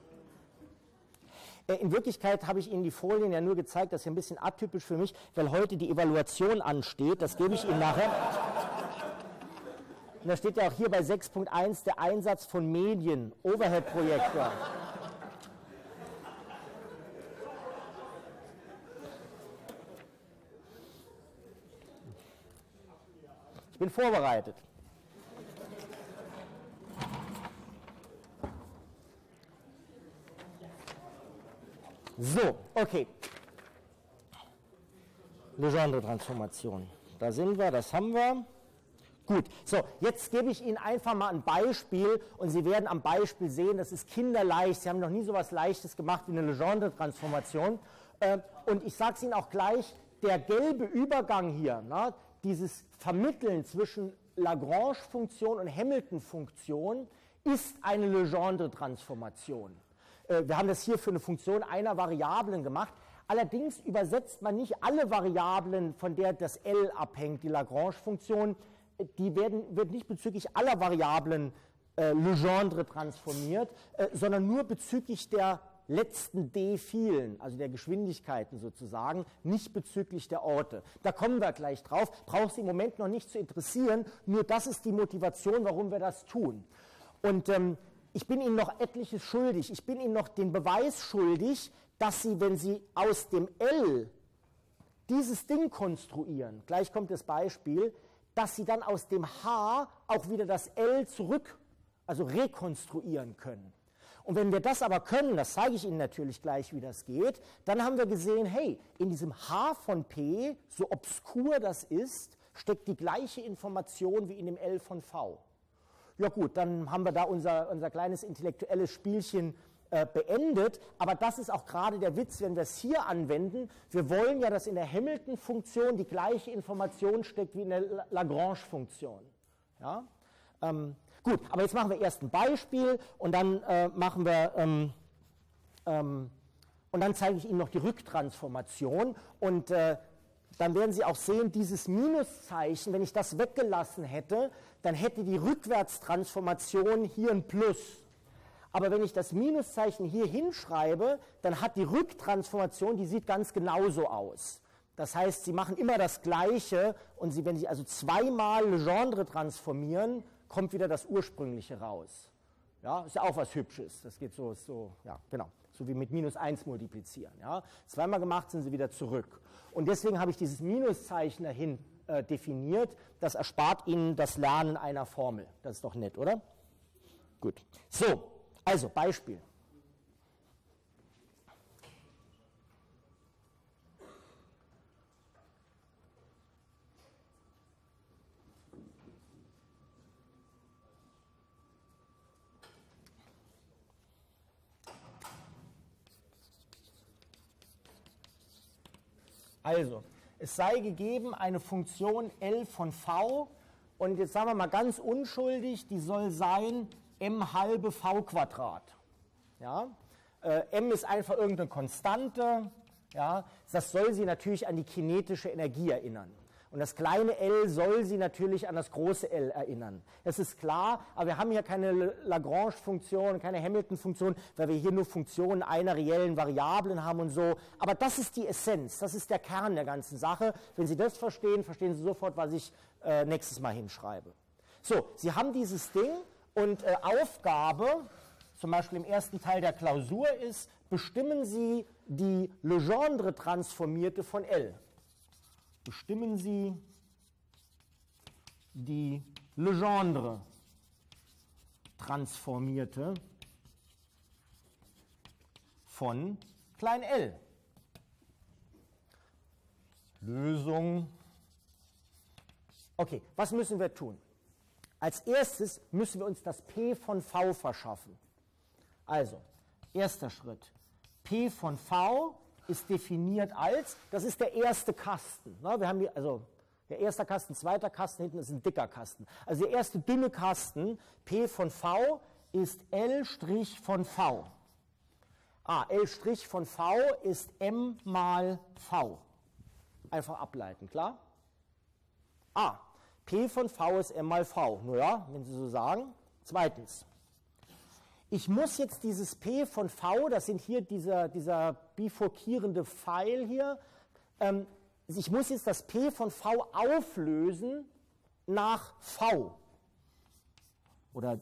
In Wirklichkeit habe ich Ihnen die Folien ja nur gezeigt, das ist ja ein bisschen atypisch für mich, weil heute die Evaluation ansteht, das gebe ich Ihnen nachher. Und da steht ja auch hier bei 6.1 der Einsatz von Medien, Overhead-Projektor. Ich bin vorbereitet. So, okay. Legendre-Transformation. Da sind wir, das haben wir. Gut, so, jetzt gebe ich Ihnen einfach mal ein Beispiel und Sie werden am Beispiel sehen, das ist kinderleicht. Sie haben noch nie so etwas Leichtes gemacht wie eine Legendre-Transformation. Und ich sage es Ihnen auch gleich, der gelbe Übergang hier, na, dieses Vermitteln zwischen Lagrange-Funktion und Hamilton-Funktion ist eine Legendre-Transformation. Wir haben das hier für eine Funktion einer Variablen gemacht. Allerdings übersetzt man nicht alle Variablen, von der das L abhängt, die Lagrange-Funktion, die wird nicht bezüglich aller Variablen Legendre transformiert, sondern nur bezüglich der letzten d-vielen, also der Geschwindigkeiten sozusagen, nicht bezüglich der Orte. Da kommen wir gleich drauf, braucht Sie im Moment noch nicht zu interessieren, nur das ist die Motivation, warum wir das tun. Und ich bin Ihnen noch etliches schuldig, ich bin Ihnen noch den Beweis schuldig, dass Sie, wenn Sie aus dem L dieses Ding konstruieren, gleich kommt das Beispiel, dass Sie dann aus dem H auch wieder das L zurück, also rekonstruieren können. Und wenn wir das aber können, das zeige ich Ihnen natürlich gleich, wie das geht, dann haben wir gesehen, hey, in diesem H von P, so obskur das ist, steckt die gleiche Information wie in dem L von V. Ja gut, dann haben wir da unser kleines intellektuelles Spielchen beendet, aber das ist auch gerade der Witz, wenn wir es hier anwenden. Wir wollen ja, dass in der Hamilton-Funktion die gleiche Information steckt wie in der Lagrange-Funktion. Ja? Gut, aber jetzt machen wir erst ein Beispiel und dann und dann zeige ich Ihnen noch die Rücktransformation und dann werden Sie auch sehen, dieses Minuszeichen, wenn ich das weggelassen hätte, dann hätte die Rückwärtstransformation hier ein Plus. Aber wenn ich das Minuszeichen hier hinschreibe, dann hat die Rücktransformation, die sieht ganz genauso aus. Das heißt, Sie machen immer das Gleiche und wenn Sie also zweimal Legendre transformieren, kommt wieder das Ursprüngliche raus. Ja, ist ja auch was Hübsches. Das geht so, ja, genau. So wie mit -1 multiplizieren. Ja. Zweimal gemacht, sind Sie wieder zurück. Und deswegen habe ich dieses Minuszeichen dahin definiert. Das erspart Ihnen das Lernen einer Formel. Das ist doch nett, oder? Gut. So, also Beispiel. Also, es sei gegeben eine Funktion L von v und jetzt sagen wir mal ganz unschuldig, die soll sein m halbe v Quadrat. Ja? M ist einfach irgendeine Konstante. Ja? Das soll Sie natürlich an die kinetische Energie erinnern. Und das kleine l soll Sie natürlich an das große L erinnern. Das ist klar, aber wir haben hier keine Lagrange-Funktion, keine Hamilton-Funktion, weil wir hier nur Funktionen einer reellen Variablen haben und so. Aber das ist die Essenz, das ist der Kern der ganzen Sache. Wenn Sie das verstehen, verstehen Sie sofort, was ich nächstes Mal hinschreibe. So, Sie haben dieses Ding und Aufgabe, zum Beispiel im ersten Teil der Klausur ist, bestimmen Sie die Legendre-Transformierte von L. Bestimmen Sie die Legendre transformierte von klein l. Lösung. Okay, was müssen wir tun? Als erstes müssen wir uns das P von V verschaffen. Also, erster Schritt. P von V ist definiert als, das ist der erste Kasten. Ne? Wir haben hier, also der erste Kasten, zweiter Kasten, hinten ist ein dicker Kasten. Also der erste dünne Kasten, P von V, ist L' von V. L' von V ist M mal V. Einfach ableiten, klar? P von V ist M mal V. Nur ja, wenn Sie so sagen. Zweitens. Ich muss jetzt dieses P von V, das sind hier dieser bifurkierende Pfeil hier, ich muss jetzt das P von V auflösen nach V. Oder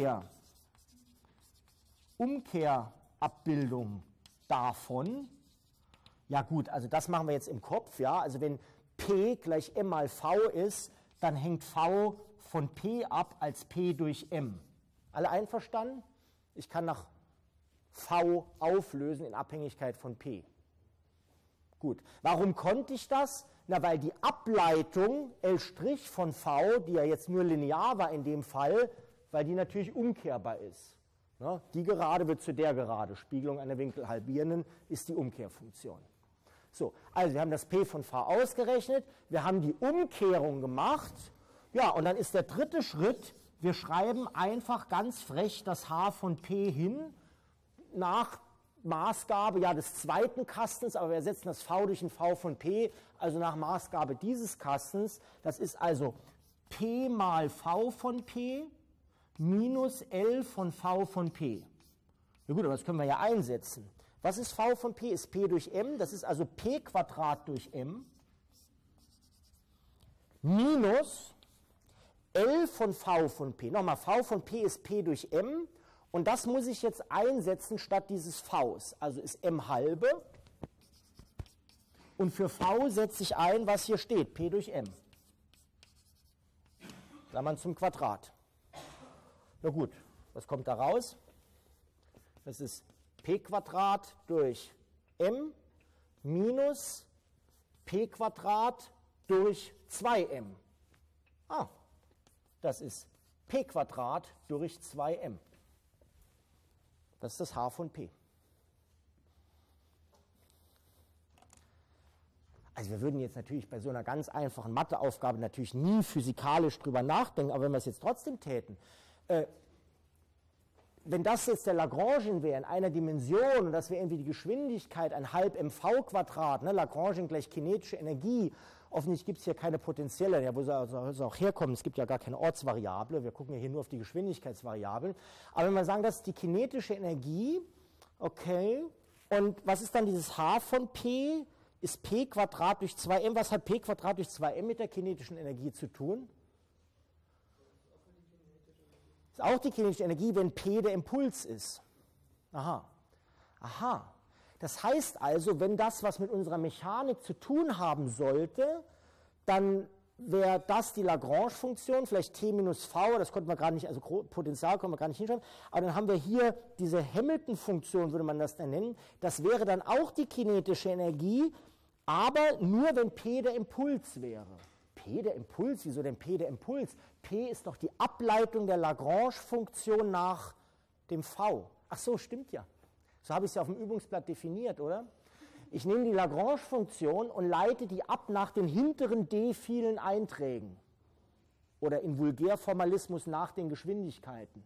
Umkehrabbildung davon. Ja gut, also das machen wir jetzt im Kopf. Ja? Also wenn P gleich M mal V ist, dann hängt V von P ab als P durch M. Alle einverstanden? Ich kann nach V auflösen in Abhängigkeit von P. Gut, warum konnte ich das? Na, weil die Ableitung L' von V, die ja jetzt nur linear war in dem Fall, weil die natürlich umkehrbar ist. Ne? Die Gerade wird zu der Gerade. Spiegelung einer Winkelhalbierenden ist die Umkehrfunktion. So, also wir haben das P von V ausgerechnet, wir haben die Umkehrung gemacht. Ja, und dann ist der dritte Schritt, wir schreiben einfach ganz frech das H von P hin, nach Maßgabe des zweiten Kastens, aber wir ersetzen das V durch ein V von P, also nach Maßgabe dieses Kastens. Das ist also P mal V von P minus L von V von P. Ja gut, aber das können wir ja einsetzen. Was ist V von P? Ist P durch M, das ist also P Quadrat durch M, minus L von V von P. Nochmal, V von P ist P durch M. Und das muss ich jetzt einsetzen statt dieses Vs. Also ist M halbe. Und für V setze ich ein, was hier steht, P durch M. Klammern zum Quadrat. Na gut, was kommt da raus? Das ist P Quadrat durch M minus P Quadrat durch 2M. Das ist P Quadrat durch 2M. Das ist das H von P. Also wir würden jetzt natürlich bei so einer ganz einfachen Matheaufgabe natürlich nie physikalisch drüber nachdenken, aber wenn wir es jetzt trotzdem täten, wenn das jetzt der Lagrangian wäre in einer Dimension und das wäre irgendwie die Geschwindigkeit, ein halb mv Quadrat, ne, Lagrangian gleich kinetische Energie, offensichtlich gibt es hier keine potenzielle, ja, wo soll auch herkommen, es gibt ja gar keine Ortsvariable, wir gucken ja hier nur auf die Geschwindigkeitsvariablen, aber wenn wir sagen, das ist die kinetische Energie, okay, und was ist dann dieses H von P? ist p Quadrat durch 2m. Was hat p Quadrat durch 2m mit der kinetischen Energie zu tun? Ist auch die kinetische Energie, wenn p der Impuls ist. Aha. Aha. Das heißt also, wenn das was mit unserer Mechanik zu tun haben sollte, dann wäre das die Lagrange-Funktion, vielleicht t minus v, das konnten wir gerade nicht, also Potential konnten wir gar nicht hinschreiben, aber dann haben wir hier diese Hamilton-Funktion, würde man das dann nennen, das wäre dann auch die kinetische Energie, aber nur wenn p der Impuls wäre. P der Impuls, wieso denn p der Impuls? P ist doch die Ableitung der Lagrange-Funktion nach dem v. Ach so, stimmt ja. So habe ich es ja auf dem Übungsblatt definiert, oder? Ich nehme die Lagrange-Funktion und leite die ab nach den hinteren d-vielen Einträgen. Oder in Vulgärformalismus nach den Geschwindigkeiten.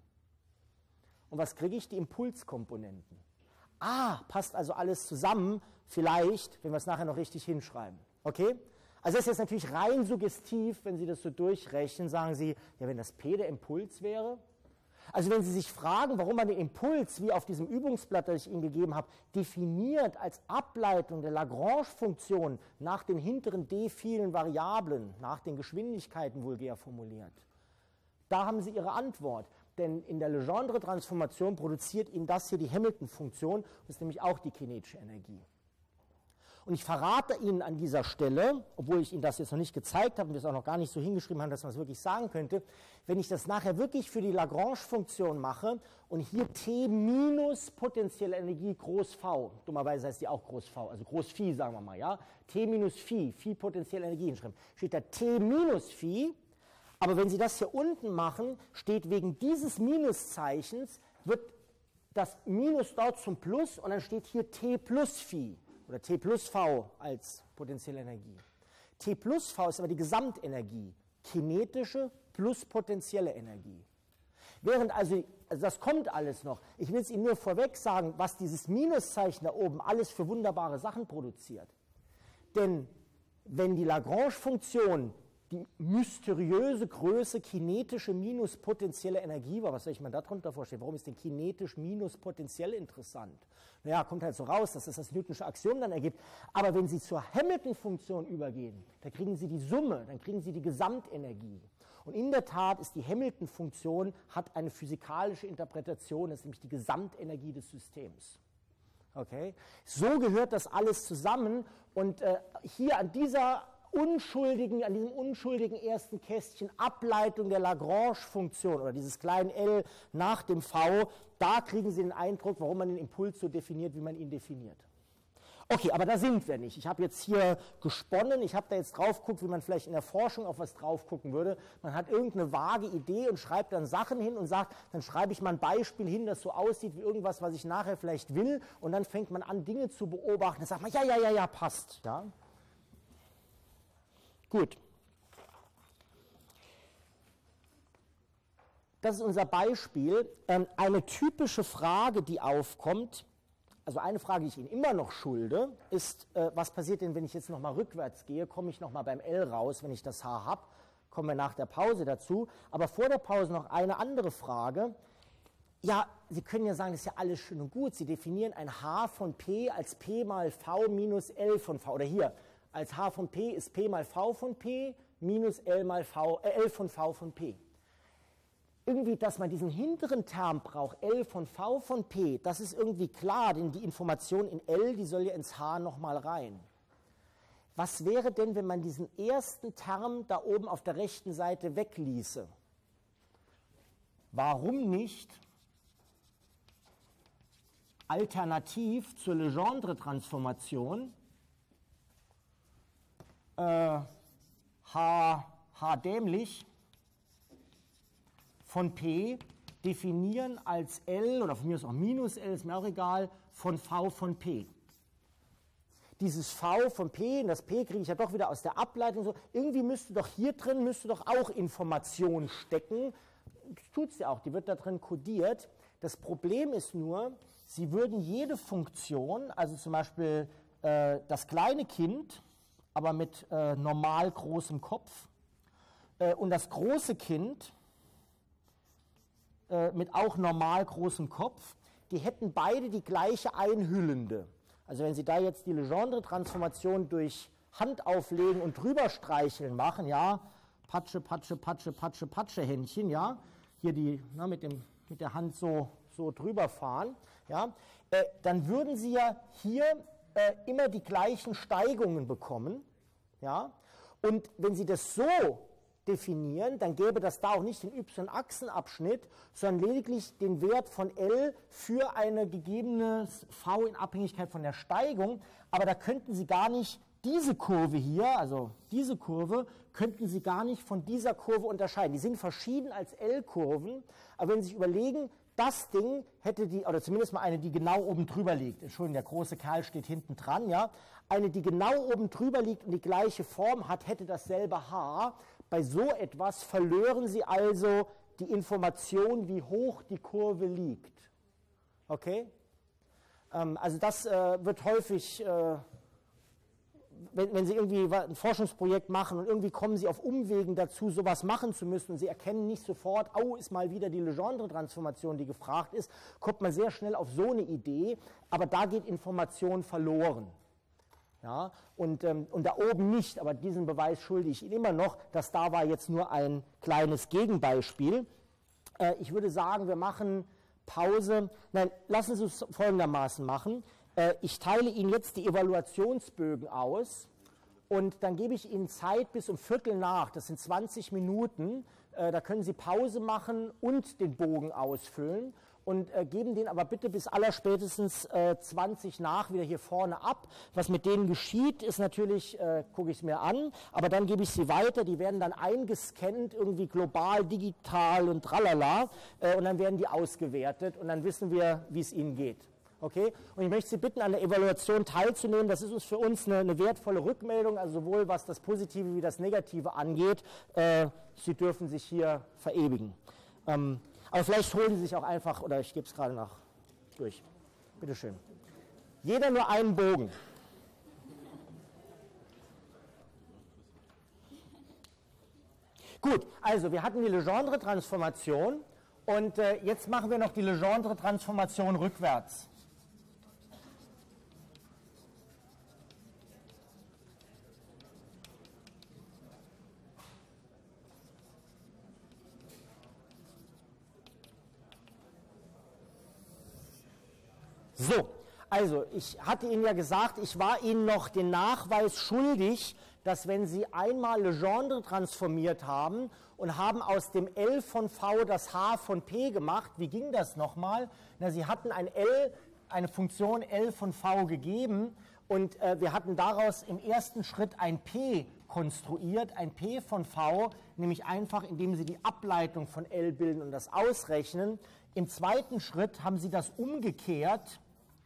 Und was kriege ich? Die Impulskomponenten. Ah, passt also alles zusammen, vielleicht, wenn wir es nachher noch richtig hinschreiben. Okay? Also das ist jetzt natürlich rein suggestiv, wenn Sie das so durchrechnen, sagen Sie, ja, wenn das P der Impuls wäre. Also wenn Sie sich fragen, warum man den Impuls, wie auf diesem Übungsblatt, das ich Ihnen gegeben habe, definiert als Ableitung der Lagrange-Funktion nach den hinteren d-vielen Variablen, nach den Geschwindigkeiten vulgär formuliert, da haben Sie Ihre Antwort. Denn in der Legendre-Transformation produziert Ihnen das hier die Hamilton-Funktion, das ist nämlich auch die kinetische Energie. Und ich verrate Ihnen an dieser Stelle, obwohl ich Ihnen das jetzt noch nicht gezeigt habe und wir es auch noch gar nicht so hingeschrieben haben, dass man es wirklich sagen könnte, wenn ich das nachher wirklich für die Lagrange-Funktion mache und hier t minus potenzielle Energie groß v, dummerweise heißt die auch groß v, also groß Phi sagen wir mal, ja, t minus Phi, Phi potenzielle Energie hinschreiben, steht da t minus Phi, aber wenn Sie das hier unten machen, steht wegen dieses Minuszeichens, wird das Minus dort zum Plus und dann steht hier t plus Phi. Oder T plus V als potenzielle Energie. T plus V ist aber die Gesamtenergie, kinetische plus potenzielle Energie. Während also das kommt alles noch, ich will es Ihnen nur vorweg sagen, was dieses Minuszeichen da oben alles für wunderbare Sachen produziert. Denn wenn die Lagrange-Funktion die mysteriöse Größe kinetische minus potenzielle Energie war, was soll ich mir darunter vorstellen? Warum ist denn kinetisch minus potenziell interessant? Naja, kommt halt so raus, dass das Newtonsche Axiom dann ergibt. Aber wenn Sie zur Hamilton-Funktion übergehen, da kriegen Sie die Summe, dann kriegen Sie die Gesamtenergie. Und in der Tat ist die Hamilton-Funktion, hat eine physikalische Interpretation, das ist nämlich die Gesamtenergie des Systems. Okay? So gehört das alles zusammen und hier an diesem unschuldigen ersten Kästchen Ableitung der Lagrange-Funktion oder dieses kleinen L nach dem V, da kriegen Sie den Eindruck, warum man den Impuls so definiert, wie man ihn definiert. Okay, aber da sind wir nicht. Ich habe jetzt hier gesponnen, ich habe da jetzt drauf geguckt, wie man vielleicht in der Forschung auf was drauf gucken würde. Man hat irgendeine vage Idee und schreibt dann Sachen hin und sagt, dann schreibe ich mal ein Beispiel hin, das so aussieht wie irgendwas, was ich nachher vielleicht will und dann fängt man an, Dinge zu beobachten. Dann sagt man, ja, passt. Ja? Gut. Das ist unser Beispiel. Eine typische Frage, die aufkommt, also eine Frage, die ich Ihnen immer noch schulde, ist, was passiert denn, wenn ich jetzt nochmal rückwärts gehe? Komme ich nochmal beim L raus, wenn ich das H habe? Kommen wir nach der Pause dazu. Aber vor der Pause noch eine andere Frage. Ja, Sie können ja sagen, das ist ja alles schön und gut. Sie definieren ein H von P als P mal V minus L von V. Oder hier, als H von P ist P mal V von P minus L von V von P. Irgendwie, dass man diesen hinteren Term braucht, L von V von P, das ist irgendwie klar, denn die Information in L, die soll ja ins H nochmal rein. Was wäre denn, wenn man diesen ersten Term da oben auf der rechten Seite wegließe? Warum nicht alternativ zur Legendre-Transformation H dämlich von P definieren als L, oder von mir ist auch minus L, ist mir auch egal, von V von P. Dieses V von P, und das P kriege ich ja doch wieder aus der Ableitung, so. Irgendwie müsste doch hier drin, auch Information stecken. Das tut es ja auch, die wird da drin kodiert. Das Problem ist nur, Sie würden jede Funktion, also zum Beispiel das kleine Kind, aber mit normal großem Kopf, und das große Kind mit auch normal großem Kopf, die hätten beide die gleiche Einhüllende. Also wenn Sie da jetzt die Legendre-Transformation durch Hand auflegen und drüber streicheln machen, ja, Patsche, Patsche, Patsche, Patsche, Patsche Händchen, ja, hier mit der Hand so drüber fahren, ja, dann würden Sie ja hier immer die gleichen Steigungen bekommen, ja, und wenn Sie das so definieren, dann gäbe das da auch nicht den y-Achsenabschnitt, sondern lediglich den Wert von L für eine gegebene V in Abhängigkeit von der Steigung, aber da könnten Sie gar nicht diese Kurve hier, also diese Kurve, könnten Sie gar nicht von dieser Kurve unterscheiden. Die sind verschieden als L-Kurven, aber wenn Sie sich überlegen, das Ding hätte die, oder zumindest mal eine, die genau oben drüber liegt, Entschuldigung, der große Kerl steht hinten dran, ja, eine, die genau oben drüber liegt und die gleiche Form hat, hätte dasselbe H. Bei so etwas verlören Sie also die Information, wie hoch die Kurve liegt. Okay? Also das wird häufig, wenn Sie irgendwie ein Forschungsprojekt machen und irgendwie kommen Sie auf Umwegen dazu, sowas machen zu müssen und Sie erkennen nicht sofort, oh, ist mal wieder die Legendre-Transformation, die gefragt ist, kommt man sehr schnell auf so eine Idee, aber da geht Information verloren. Ja, und da oben nicht, aber diesen Beweis schulde ich Ihnen immer noch, das da war jetzt nur ein kleines Gegenbeispiel. Ich würde sagen, wir machen Pause. Nein, lassen Sie es folgendermaßen machen. Ich teile Ihnen jetzt die Evaluationsbögen aus und dann gebe ich Ihnen Zeit bis um Viertel nach, das sind 20 Minuten, da können Sie Pause machen und den Bogen ausfüllen. Und geben den aber bitte bis allerspätestens 20 nach wieder hier vorne ab. Was mit denen geschieht, ist natürlich, gucke ich es mir an, aber dann gebe ich sie weiter, die werden dann eingescannt, irgendwie global, digital und tralala, und dann werden die ausgewertet und dann wissen wir, wie es ihnen geht. Okay? Und ich möchte Sie bitten, an der Evaluation teilzunehmen. Das ist für uns eine wertvolle Rückmeldung, also sowohl was das Positive wie das Negative angeht. Sie dürfen sich hier verewigen. Aber vielleicht holen Sie sich auch einfach, oder ich gebe es gerade noch durch. Bitte schön. Jeder nur einen Bogen. Gut, also wir hatten die Legendre-Transformation und jetzt machen wir noch die Legendre-Transformation rückwärts. So, also ich hatte Ihnen ja gesagt, ich war Ihnen noch den Nachweis schuldig, dass wenn Sie einmal Legendre transformiert haben und haben aus dem L von V das H von P gemacht, wie ging das nochmal? Na, Sie hatten eine Funktion L von V gegeben und wir hatten daraus im ersten Schritt ein P konstruiert, ein P von V, nämlich einfach, indem Sie die Ableitung von L bilden und das ausrechnen. Im zweiten Schritt haben Sie das umgekehrt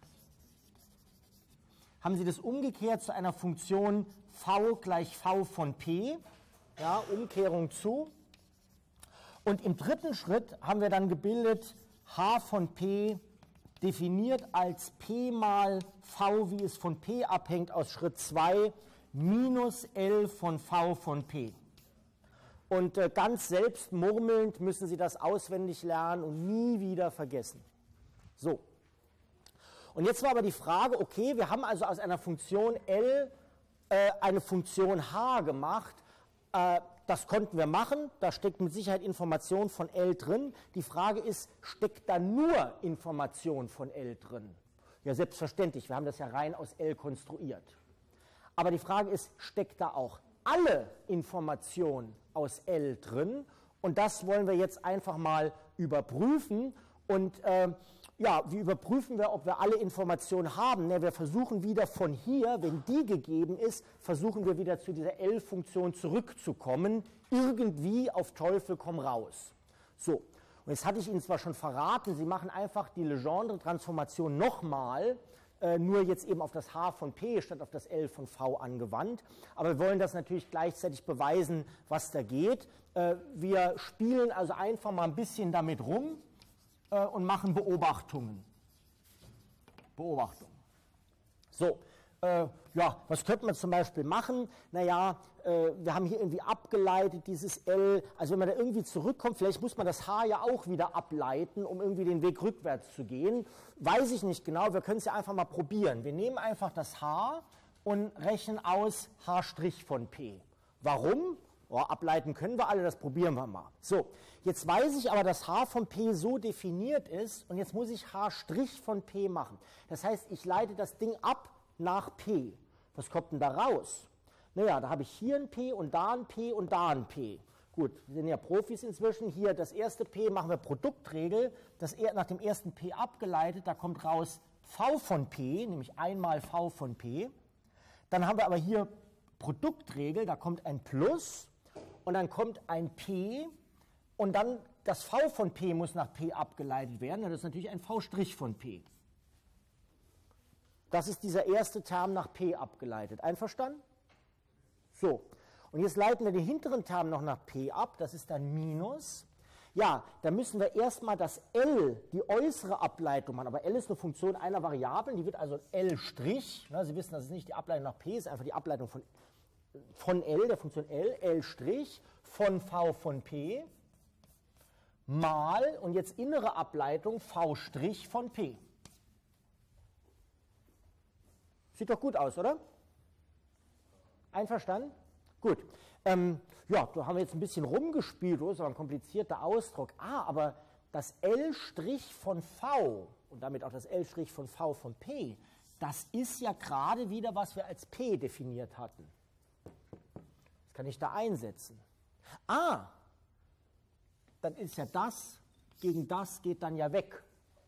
zu einer Funktion v gleich v von p, ja, Umkehrung zu. Und im dritten Schritt haben wir dann gebildet h von p definiert als p mal v, wie es von p abhängt, aus Schritt 2 minus L von v von p. Und ganz selbst murmelnd müssen Sie das auswendig lernen und nie wieder vergessen. So. Und jetzt war aber die Frage, okay, wir haben also aus einer Funktion L eine Funktion h gemacht. Das konnten wir machen, da steckt mit Sicherheit Information von L drin. Die Frage ist, steckt da nur Information von L drin? Ja, selbstverständlich, wir haben das ja rein aus L konstruiert. Aber die Frage ist, steckt da auch alle Information aus L drin? Und das wollen wir jetzt einfach mal überprüfen. Und ja, wie überprüfen wir, ob wir alle Informationen haben? Ne, wir versuchen wieder von hier, wenn die gegeben ist, versuchen wir wieder zu dieser L-Funktion zurückzukommen. Irgendwie auf Teufel komm raus. So, und jetzt hatte ich Ihnen zwar schon verraten, Sie machen einfach die Legendre-Transformation nochmal, nur jetzt eben auf das H von P statt auf das L von V angewandt. Aber wir wollen das natürlich gleichzeitig beweisen, was da geht. Wir spielen also einfach mal ein bisschen damit rum und machen Beobachtungen. So, Ja, was könnte man zum Beispiel machen? Naja, wir haben hier irgendwie abgeleitet dieses L. Also wenn man da irgendwie zurückkommt, vielleicht muss man das H ja auch wieder ableiten, um irgendwie den Weg rückwärts zu gehen. Weiß ich nicht genau, wir können es ja einfach mal probieren. Wir nehmen einfach das H und rechnen aus H' von P. Warum? Oh, ableiten können wir alle, das probieren wir mal. So, jetzt weiß ich aber, dass H von P so definiert ist und jetzt muss ich H' von P machen. Das heißt, ich leite das Ding ab nach P. Was kommt denn da raus? Naja, da habe ich hier ein P und da ein P und da ein P. Gut, wir sind ja Profis inzwischen. Hier das erste P machen wir Produktregel. Nach dem ersten P abgeleitet, da kommt raus V von P, nämlich einmal V von P. Dann haben wir aber hier Produktregel, da kommt ein Plus. Und dann kommt ein P und dann das V von P muss nach P abgeleitet werden. Das ist natürlich ein V' von P. Das ist dieser erste Term nach P abgeleitet. Einverstanden? So, und jetzt leiten wir den hinteren Term noch nach P ab. Das ist dann Minus. Ja, da müssen wir erstmal das L, die äußere Ableitung machen. Aber L ist eine Funktion einer Variablen, die wird also L'. Sie wissen, das ist nicht die Ableitung nach P, es ist einfach die Ableitung von L, der Funktion L' von V von P mal, und jetzt innere Ableitung V' von P. Sieht doch gut aus, oder? Einverstanden? Gut. Ja, da haben wir jetzt ein bisschen rumgespielt, das ist aber ein komplizierter Ausdruck. Aber das L' von V und damit auch das L' von V von P, das ist ja gerade wieder, was wir als P definiert hatten. Kann ich da einsetzen? Dann ist ja das gegen das geht dann ja weg.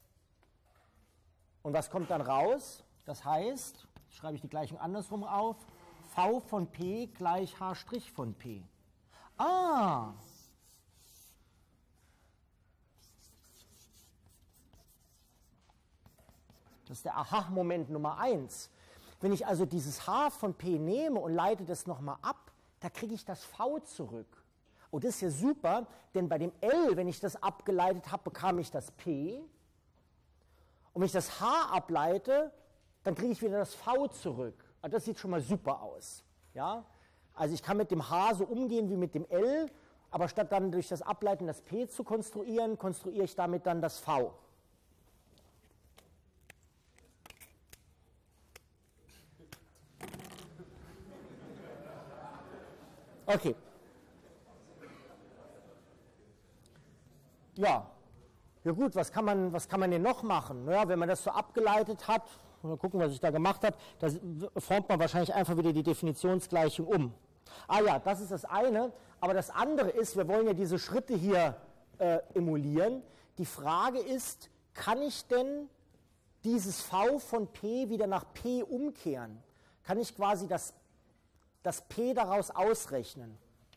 Und was kommt dann raus? Das heißt, schreibe ich die Gleichung andersrum auf, V von P gleich H' von P. Das ist der Aha-Moment Nummer 1. Wenn ich also dieses H von P nehme und leite das nochmal ab, da kriege ich das V zurück. Und das ist ja super, denn bei dem L, wenn ich das abgeleitet habe, bekam ich das P. Und wenn ich das H ableite, dann kriege ich wieder das V zurück. Also das sieht schon mal super aus. Ja? Also ich kann mit dem H so umgehen wie mit dem L, aber statt dann durch das Ableiten das P zu konstruieren, konstruiere ich damit dann das V. Okay. Ja gut, was kann man denn noch machen? Naja, wenn man das so abgeleitet hat, mal gucken, was ich da gemacht habe, da formt man wahrscheinlich einfach wieder die Definitionsgleichung um. Ja, das ist das eine, aber das andere ist, wir wollen ja diese Schritte hier emulieren. Die Frage ist, kann ich denn dieses V von P wieder nach P umkehren? Kann ich quasi das P daraus ausrechnen?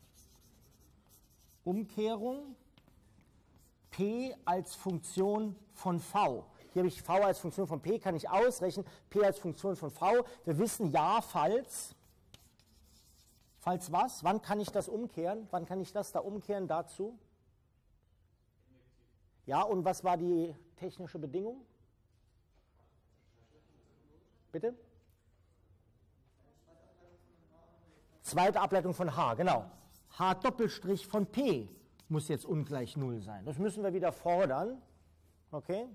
Umkehrung, P als Funktion von V. Hier habe ich V als Funktion von P, kann ich ausrechnen, P als Funktion von V. Wir wissen, ja, falls was? Wann kann ich das umkehren? Wann kann ich das da umkehren dazu? Ja, und was war die technische Bedingung? Bitte? Zweite Ableitung von H, genau. H' von P muss jetzt ungleich 0 sein. Das müssen wir wieder fordern. Okay?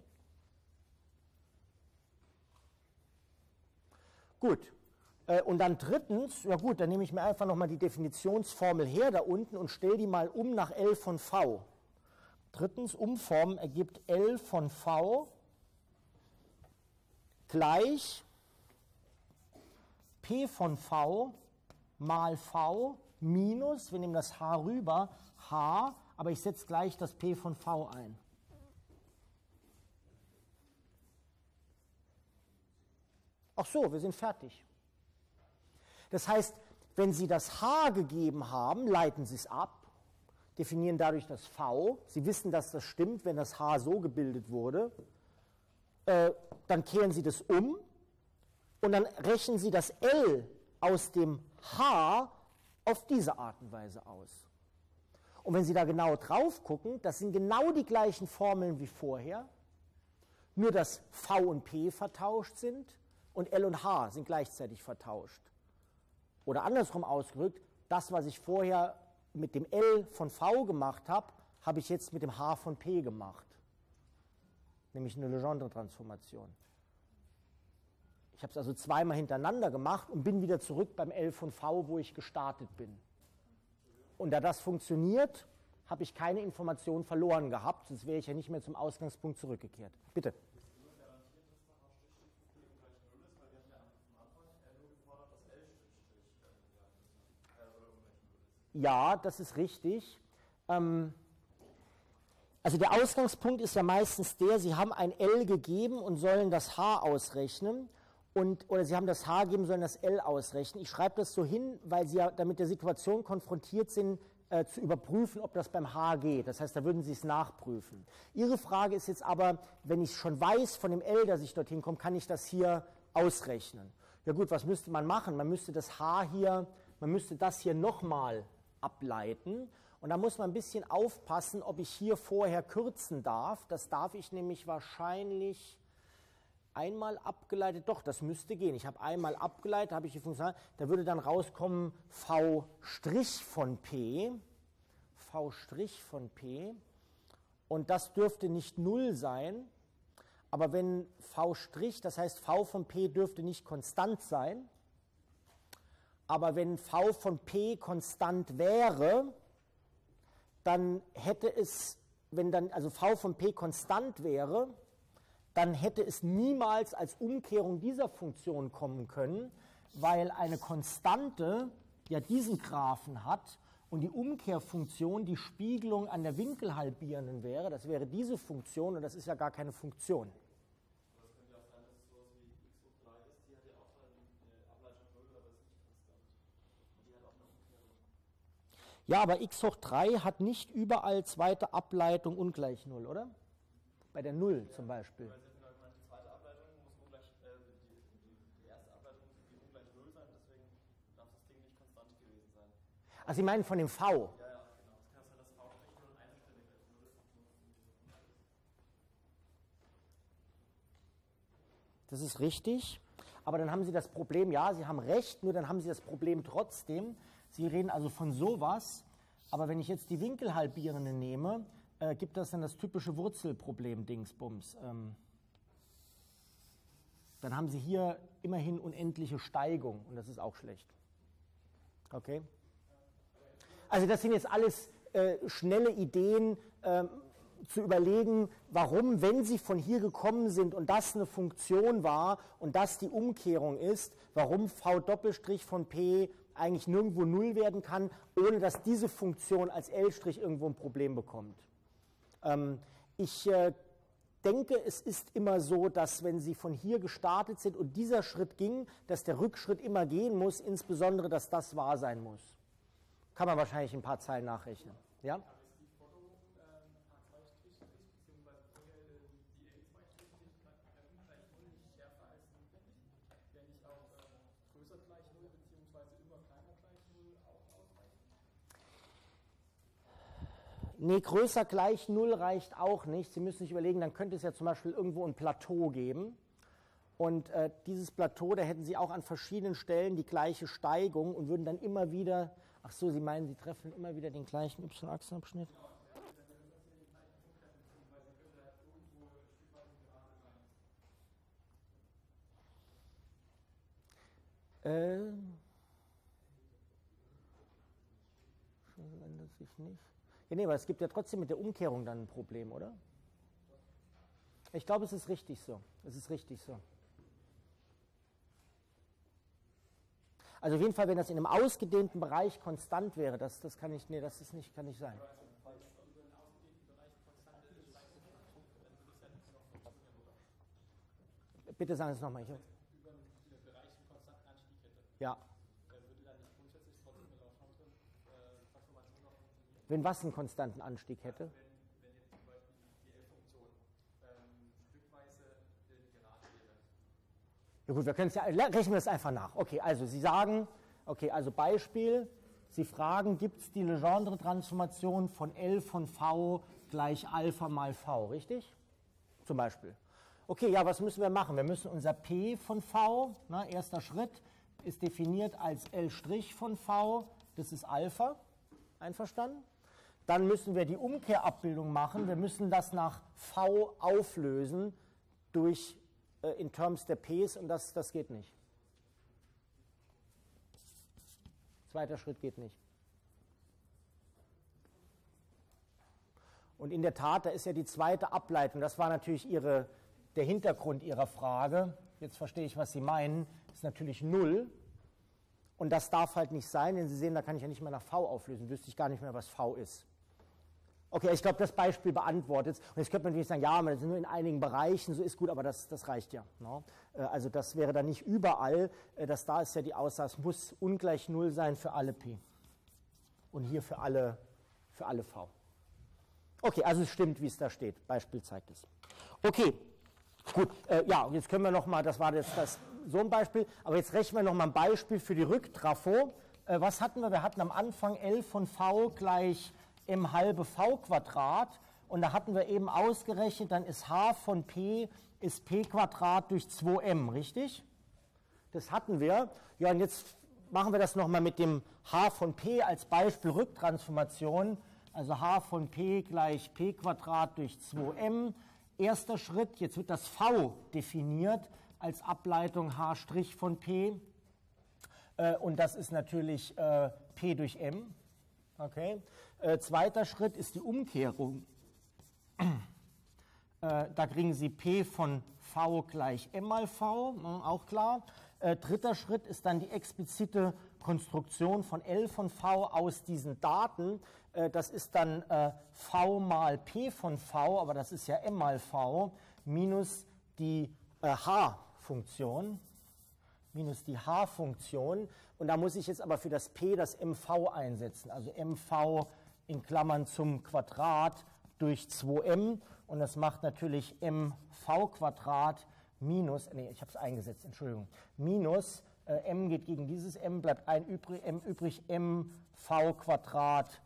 Gut. Und dann drittens, ja gut, dann nehme ich mir einfach nochmal die Definitionsformel her da unten und stelle die mal um nach L von V. Drittens, umformen ergibt L von V gleich P von V mal V minus, wir nehmen das H rüber, H, aber ich setze gleich das P von V ein. Ach so, wir sind fertig. Das heißt, wenn Sie das H gegeben haben, leiten Sie es ab, definieren dadurch das V. Sie wissen, dass das stimmt, wenn das H so gebildet wurde. Dann kehren Sie das um und dann rechnen Sie das L aus dem H auf diese Art und Weise aus. Und wenn Sie da genau drauf gucken, das sind genau die gleichen Formeln wie vorher, nur dass V und P vertauscht sind und L und H sind gleichzeitig vertauscht. Oder andersrum ausgedrückt, das, was ich vorher mit dem L von V gemacht habe, habe ich jetzt mit dem H von P gemacht. Nämlich eine Legendre-Transformation. Ich habe es also zweimal hintereinander gemacht und bin wieder zurück beim L von V, wo ich gestartet bin. Und da das funktioniert, habe ich keine Information verloren gehabt, sonst wäre ich ja nicht mehr zum Ausgangspunkt zurückgekehrt. Bitte. Ja, das ist richtig. Also der Ausgangspunkt ist ja meistens der, Sie haben ein L gegeben und sollen das H ausrechnen. Oder Sie haben das H gegeben, sollen das L ausrechnen. Ich schreibe das so hin, weil Sie ja damit der Situation konfrontiert sind, zu überprüfen, ob das beim H geht. Das heißt, da würden Sie es nachprüfen. Ihre Frage ist jetzt aber, wenn ich schon weiß von dem L, dass ich dorthin komme, kann ich das hier ausrechnen. Ja gut, was müsste man machen? Man müsste das H hier, man müsste das hier nochmal ableiten. Und da muss man ein bisschen aufpassen, ob ich hier vorher kürzen darf. Das darf ich nämlich wahrscheinlich einmal abgeleitet. Doch, das müsste gehen. Ich habe einmal abgeleitet, habe ich die Funktion. Da würde dann rauskommen V' von P. V' von P. Und das dürfte nicht 0 sein. Aber wenn V', das heißt V von P dürfte nicht konstant sein. Aber wenn V von P konstant wäre, dann hätte es, wenn dann also V von P konstant wäre, dann hätte es niemals als Umkehrung dieser Funktion kommen können, weil eine Konstante ja diesen Graphen hat und die Umkehrfunktion die Spiegelung an der Winkelhalbierenden wäre. Das wäre diese Funktion und das ist ja gar keine Funktion. Das könnte ja auch sein, dass es sowas wie x hoch 3 ist, die hat ja auch eine Ableitung 0, aber ist nicht konstant. Und die hat auch eine Umkehrung. Ja, aber x hoch 3 hat nicht überall zweite Ableitung ungleich 0, oder? Bei der 0 zum Beispiel. Weil Sie hatten gemeint, die zweite Ableitung muss ungleich, die erste Ableitung muss die ungleich 0 sein, deswegen darf das Ding nicht konstant gewesen sein. Ach, Sie meinen von dem V? Ja, ja, genau. Es kann sein, dass V nicht nur eine Stelle gleich 0 ist. Das ist richtig. Aber dann haben Sie das Problem, ja, Sie haben recht, nur dann haben Sie das Problem trotzdem. Sie reden also von sowas, aber wenn ich jetzt die Winkelhalbierende nehme, gibt das dann das typische Wurzelproblem-Dingsbums. Dann haben Sie hier immerhin unendliche Steigung und das ist auch schlecht. Okay? Also das sind jetzt alles schnelle Ideen, zu überlegen, warum, wenn Sie von hier gekommen sind und das eine Funktion war und das die Umkehrung ist, warum V' von P eigentlich nirgendwo 0 werden kann, ohne dass diese Funktion als L' irgendwo ein Problem bekommt. Ich denke, es ist immer so, dass wenn Sie von hier gestartet sind und dieser Schritt ging, dass der Rückschritt immer gehen muss, insbesondere, dass das wahr sein muss. Kann man wahrscheinlich ein paar Zeilen nachrechnen. Ja? Nee, größer gleich 0 reicht auch nicht. Sie müssen sich überlegen, dann könnte es ja zum Beispiel irgendwo ein Plateau geben. Und dieses Plateau, da hätten Sie auch an verschiedenen Stellen die gleiche Steigung und würden dann immer wieder, ach so, Sie meinen, Sie treffen immer wieder den gleichen y-Achsenabschnitt? Ändert sich nicht. Ja, nee, aber es gibt ja trotzdem mit der Umkehrung dann ein Problem, oder? Ich glaube, es ist richtig so. Es ist richtig so. Also auf jeden Fall, wenn das in einem ausgedehnten Bereich konstant wäre, das kann nicht, nee, das ist nicht, kann nicht sein. Bitte sagen Sie es nochmal. Ja. Wenn was einen konstanten Anstieg hätte? Wenn jetzt zum Beispiel die L-Funktion stückweise gerade wäre. Ja gut, wir können es ja, rechnen wir es einfach nach. Okay, also Sie sagen, okay, also Beispiel, Sie fragen, gibt es die Legendre-Transformation von L von V gleich Alpha mal V, richtig? Zum Beispiel. Okay, ja, was müssen wir machen? Wir müssen unser P von V, erster Schritt, ist definiert als L' von V, das ist Alpha, einverstanden? Dann müssen wir die Umkehrabbildung machen, wir müssen das nach V auflösen durch in Terms der P's und das geht nicht. Zweiter Schritt geht nicht. Und in der Tat, da ist ja die zweite Ableitung, das war natürlich der Hintergrund Ihrer Frage, jetzt verstehe ich, was Sie meinen, ist natürlich 0 und das darf halt nicht sein, denn Sie sehen, da kann ich ja nicht mehr nach V auflösen, wüsste ich gar nicht mehr, was V ist. Okay, ich glaube, das Beispiel beantwortet es. Und jetzt könnte man natürlich sagen, ja, das ist nur in einigen Bereichen, so ist gut, aber das reicht ja. Ne? Also das wäre dann nicht überall, da ist ja die Aussage, es muss ungleich 0 sein für alle P. Und hier für alle V. Okay, also es stimmt, wie es da steht. Beispiel zeigt es. Okay, gut, ja, jetzt können wir nochmal, das war jetzt so ein Beispiel, aber jetzt rechnen wir nochmal ein Beispiel für die Rücktrafo. Was hatten wir? Wir hatten am Anfang L von V gleich m halbe V Quadrat und da hatten wir eben ausgerechnet, dann ist H von P ist P Quadrat durch 2m, richtig? Das hatten wir. Ja, und jetzt machen wir das nochmal mit dem H von P als Beispiel Rücktransformation. Also H von P gleich P Quadrat durch 2m. Erster Schritt, jetzt wird das V definiert als Ableitung H' von P. Und das ist natürlich P durch M. Okay. Zweiter Schritt ist die Umkehrung. Da kriegen Sie P von V gleich M mal V, auch klar. Dritter Schritt ist dann die explizite Konstruktion von L von V aus diesen Daten. Das ist dann V mal P von V, aber das ist ja M mal V, minus die H-Funktion. Minus die H-Funktion. Und da muss ich jetzt aber für das P das MV einsetzen. Also MV in Klammern zum Quadrat durch 2m. Und das macht natürlich MV Quadrat minus, nee, ich habe es eingesetzt, Entschuldigung, minus, m geht gegen dieses m, bleibt m übrig, MV Quadrat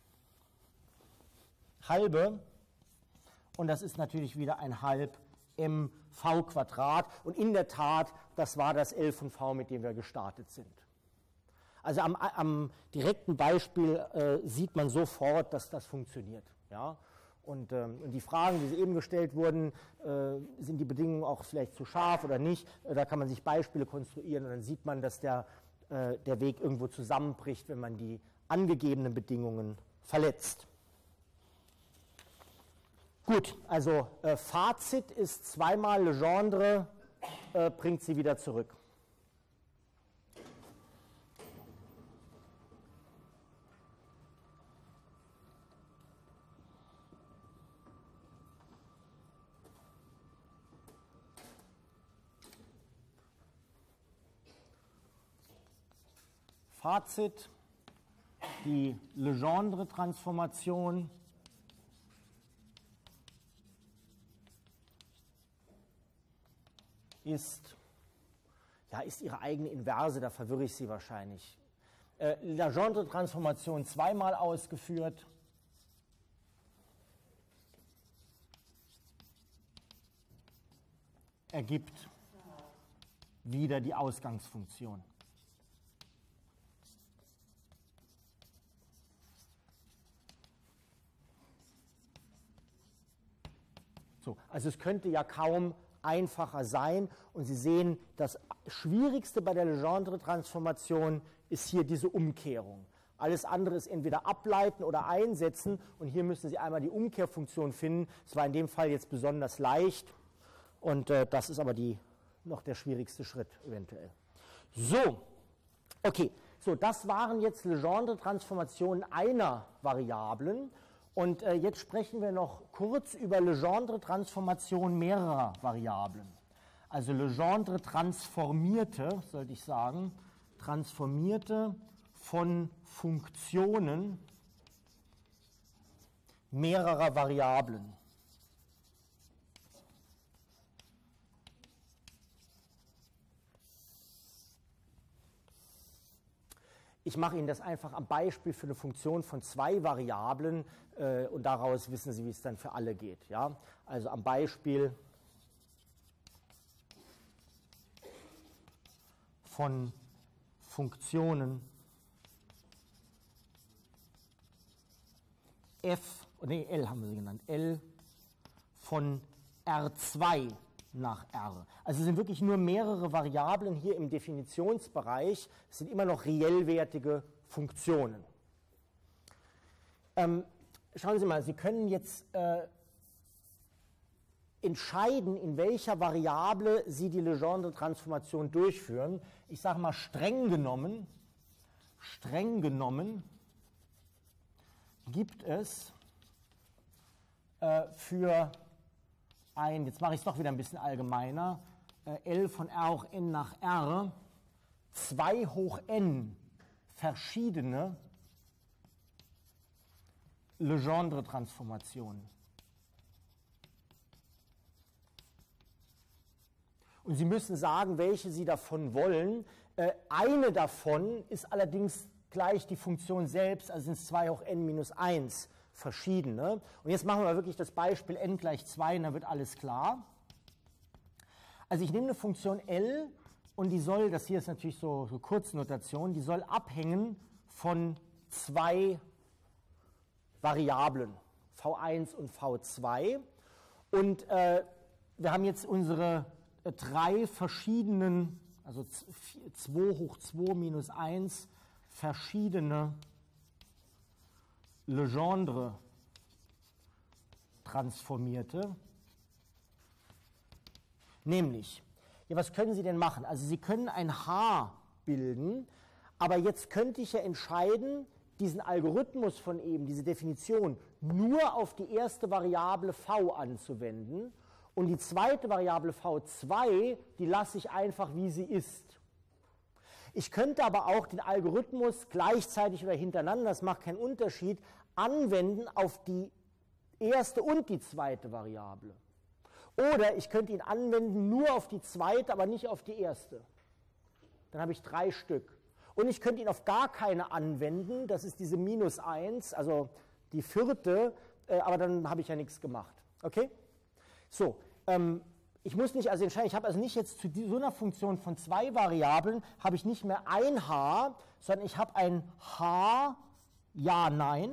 halbe. Und das ist natürlich wieder ein halb mv Quadrat. Und in der Tat, das war das L von V, mit dem wir gestartet sind. Also am direkten Beispiel sieht man sofort, dass das funktioniert. Ja? Und die Fragen, die eben gestellt wurden, sind die Bedingungen auch vielleicht zu scharf oder nicht? Da kann man sich Beispiele konstruieren und dann sieht man, dass der Weg irgendwo zusammenbricht, wenn man die angegebenen Bedingungen verletzt. Gut, also Fazit ist zweimal Legendre bringt sie wieder zurück. Fazit, die Legendre-Transformation ist ihre eigene Inverse, da verwirre ich Sie wahrscheinlich. Legendre-Transformation zweimal ausgeführt. Ergibt wieder die Ausgangsfunktion. So, also es könnte ja kaum einfacher sein und Sie sehen, das Schwierigste bei der Legendre-Transformation ist hier diese Umkehrung. Alles andere ist entweder ableiten oder einsetzen und hier müssen Sie einmal die Umkehrfunktion finden. Das war in dem Fall jetzt besonders leicht und das ist aber noch der schwierigste Schritt eventuell. So, okay, so das waren jetzt Legendre-Transformationen einer Variablen. Und jetzt sprechen wir noch kurz über Legendre-Transformation mehrerer Variablen. Also Legendre transformierte, sollte ich sagen, transformierte von Funktionen mehrerer Variablen. Ich mache Ihnen das einfach am Beispiel für eine Funktion von zwei Variablen und daraus wissen Sie, wie es dann für alle geht. Ja? Also am Beispiel von Funktionen L haben wir sie genannt, L von R2 nach R. Also es sind wirklich nur mehrere Variablen hier im Definitionsbereich, es sind immer noch reellwertige Funktionen. Schauen Sie mal, Sie können jetzt entscheiden, in welcher Variable Sie die Legendre-Transformation durchführen. Ich sage mal streng genommen gibt es für ein, jetzt mache ich es doch wieder ein bisschen allgemeiner, L von R hoch n nach R, 2 hoch n verschiedene Legendre-Transformationen. Und Sie müssen sagen, welche Sie davon wollen. Eine davon ist allerdings gleich die Funktion selbst, also sind es 2 hoch n minus 1 verschiedene. Und jetzt machen wir wirklich das Beispiel n gleich 2 und dann wird alles klar. Also ich nehme eine Funktion L und die soll, das hier ist natürlich so Kurznotation, die soll abhängen von 2 Variablen, v1 und v2. Und wir haben jetzt unsere 3 verschiedenen, also 2 hoch 2 minus 1 verschiedene Legendre transformierte. Nämlich, ja, was können Sie denn machen? Also Sie können ein H bilden, aber jetzt könnte ich ja entscheiden, diesen Algorithmus von eben, diese Definition, nur auf die erste Variable v anzuwenden und die zweite Variable v2, die lasse ich einfach, wie sie ist. Ich könnte aber auch den Algorithmus gleichzeitig oder hintereinander, das macht keinen Unterschied, anwenden auf die erste und die zweite Variable. Oder ich könnte ihn anwenden nur auf die zweite, aber nicht auf die erste. Dann habe ich 3 Stück. Und ich könnte ihn auf gar keine anwenden, das ist diese minus 1, also die vierte, aber dann habe ich ja nichts gemacht. Okay? So, ich muss nicht also entscheiden, ich habe also nicht jetzt zu so einer Funktion von 2 Variablen, habe ich nicht mehr ein H, sondern ich habe ein H, ja, nein,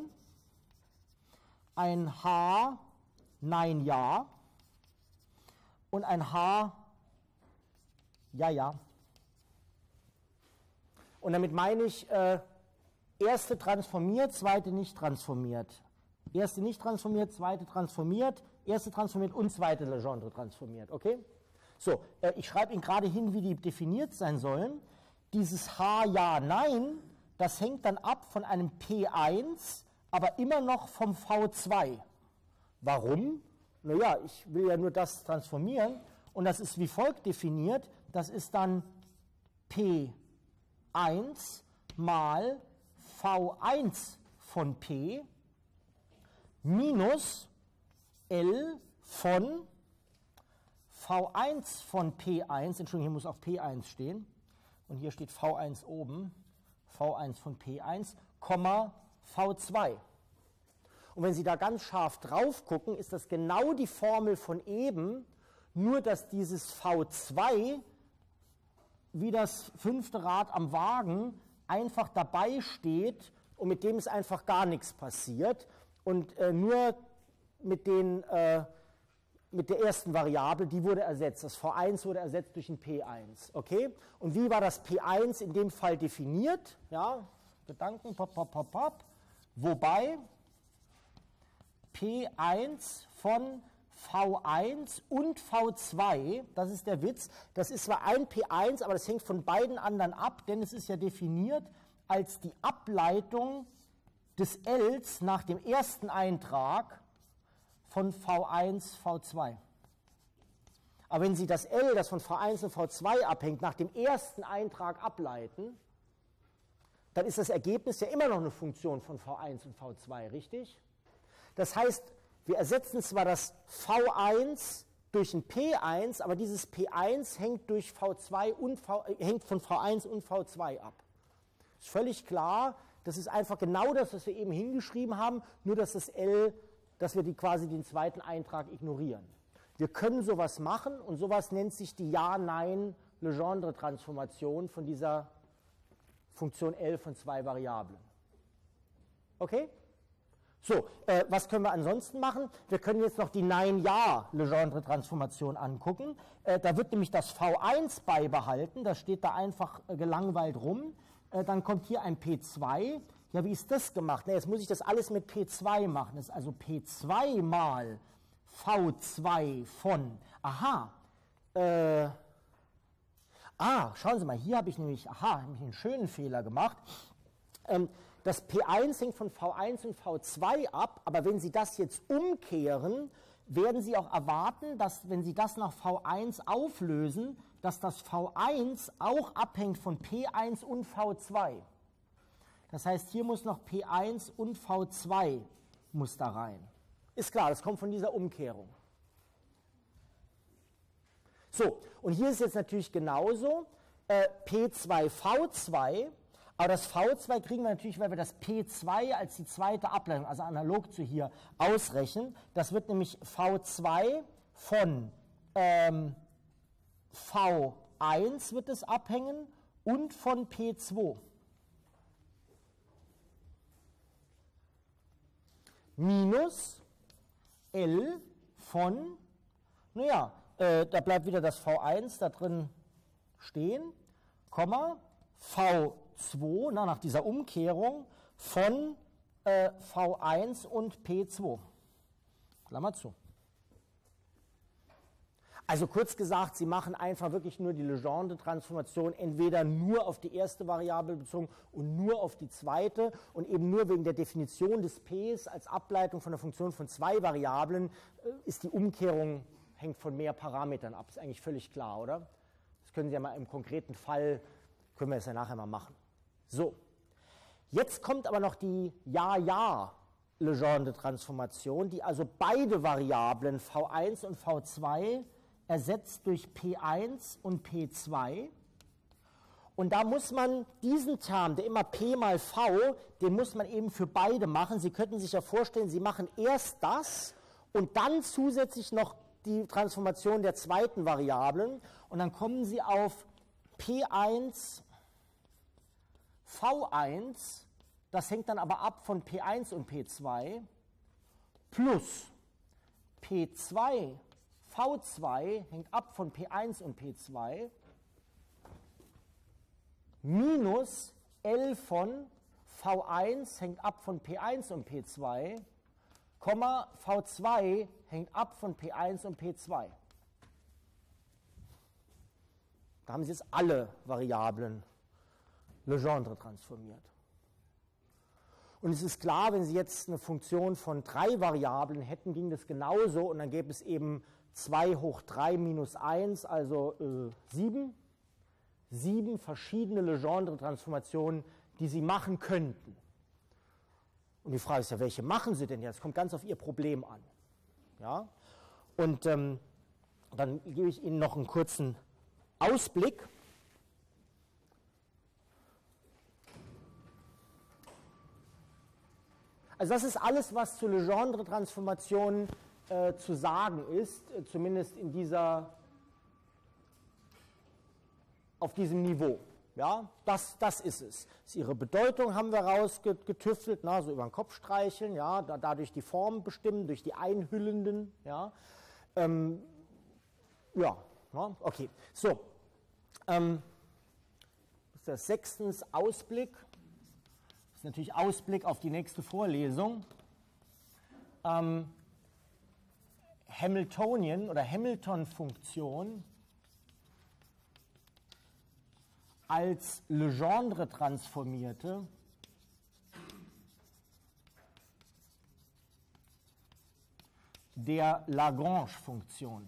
ein H, nein, ja und ein H, ja, ja. Und damit meine ich, erste transformiert, zweite nicht transformiert. Erste nicht transformiert, zweite transformiert, erste transformiert und zweite Legendre transformiert. Okay? So, ich schreibe Ihnen gerade hin, wie die definiert sein sollen. Dieses H, ja, nein, das hängt dann ab von einem P1, aber immer noch vom V2. Warum? Naja, ich will ja nur das transformieren und das ist wie folgt definiert. Das ist dann P1 mal V1 von P minus L von V1 von P1, Entschuldigung, hier muss auch P1 stehen, und hier steht V1 oben, V1 von P1, V2. Und wenn Sie da ganz scharf drauf gucken, ist das genau die Formel von eben, nur dass dieses V2 wie das 5. Rad am Wagen einfach dabei steht und mit dem ist einfach gar nichts passiert und nur mit der ersten Variable, die wurde ersetzt. Das V1 wurde ersetzt durch ein P1. Okay? Und wie war das P1 in dem Fall definiert? Ja, Gedanken, pop, pop, pop, pop. Wobei P1 von V1 und V2, das ist der Witz, das ist zwar ein P1, aber das hängt von beiden anderen ab, denn es ist ja definiert als die Ableitung des Ls nach dem ersten Eintrag von V1, V2. Aber wenn Sie das L, das von V1 und V2 abhängt, nach dem ersten Eintrag ableiten, dann ist das Ergebnis ja immer noch eine Funktion von V1 und V2, richtig? Das heißt, wir ersetzen zwar das V1 durch ein P1, aber dieses P1 hängt, durch V2 und hängt von V1 und V2 ab. Ist völlig klar, das ist einfach genau das, was wir eben hingeschrieben haben, nur dass das L, dass wir quasi den zweiten Eintrag ignorieren. Wir können sowas machen und sowas nennt sich die Ja-Nein- Legendre-Transformation von dieser Funktion L von zwei Variablen. Okay? So, was können wir ansonsten machen? Wir können jetzt noch die Nein-Ja-Legendre-Transformation angucken. Da wird nämlich das V1 beibehalten, das steht da einfach gelangweilt rum. Dann kommt hier ein P2. Ja, wie ist das gemacht? Na, jetzt muss ich das alles mit P2 machen. Das ist also P2 mal V2 von, schauen Sie mal, hier habe ich nämlich einen schönen Fehler gemacht. Das P1 hängt von V1 und V2 ab, aber wenn Sie das jetzt umkehren, werden Sie auch erwarten, dass, wenn Sie das nach V1 auflösen, dass das V1 auch abhängt von P1 und V2. Das heißt, hier muss noch P1 und V2 muss da rein. Ist klar, das kommt von dieser Umkehrung. So, und hier ist jetzt natürlich genauso, P2V2, aber das V2 kriegen wir natürlich, weil wir das P2 als die zweite Ableitung, also analog zu hier, ausrechnen. Das wird nämlich V2 von V1 wird es abhängen und von P2. Minus L von, naja, da bleibt wieder das V1 da drin stehen, Komma, V2, nach dieser Umkehrung, von V1 und P2. Klammer zu. Also kurz gesagt, Sie machen einfach wirklich nur die Legendre-Transformation entweder nur auf die erste Variable bezogen und nur auf die zweite und eben nur wegen der Definition des Ps als Ableitung von der Funktion von zwei Variablen ist die Umkehrung, hängt von mehr Parametern ab. Ist eigentlich völlig klar, oder? Das können Sie ja mal im konkreten Fall, können wir es ja nachher mal machen. So, jetzt kommt aber noch die Ja-Ja-Legendre-Transformation, die also beide Variablen V1 und V2 ersetzt durch P1 und P2. Und da muss man diesen Term, der immer P mal V, den muss man eben für beide machen. Sie könnten sich ja vorstellen, Sie machen erst das und dann zusätzlich noch die Transformation der zweiten Variablen. Und dann kommen Sie auf P1 V1, das hängt dann aber ab von P1 und P2, plus P2 V2 hängt ab von P1 und P2, minus L von V1 hängt ab von P1 und P2, V2 hängt ab von P1 und P2. Da haben Sie jetzt alle Variablen Legendre transformiert. Und es ist klar, wenn Sie jetzt eine Funktion von 3 Variablen hätten, ging das genauso und dann gäbe es eben 2 hoch 3 minus 1, also 7. 7 verschiedene Legendre-Transformationen, die Sie machen könnten. Und die Frage ist ja, welche machen Sie denn jetzt? Das kommt ganz auf Ihr Problem an. Ja? Und dann gebe ich Ihnen noch einen kurzen Ausblick. Also das ist alles, was zu Legendre-Transformationen zu sagen ist, zumindest in auf diesem Niveau. Ja, das ist es. Ihre Bedeutung haben wir rausgetüftelt, so über den Kopf streicheln, ja, dadurch die Form bestimmen, durch die einhüllenden. Ja, okay. So, das 6. Ausblick. Das ist natürlich Ausblick auf die nächste Vorlesung. Hamiltonian oder Hamilton-Funktion als Legendre transformierte der Lagrange-Funktion.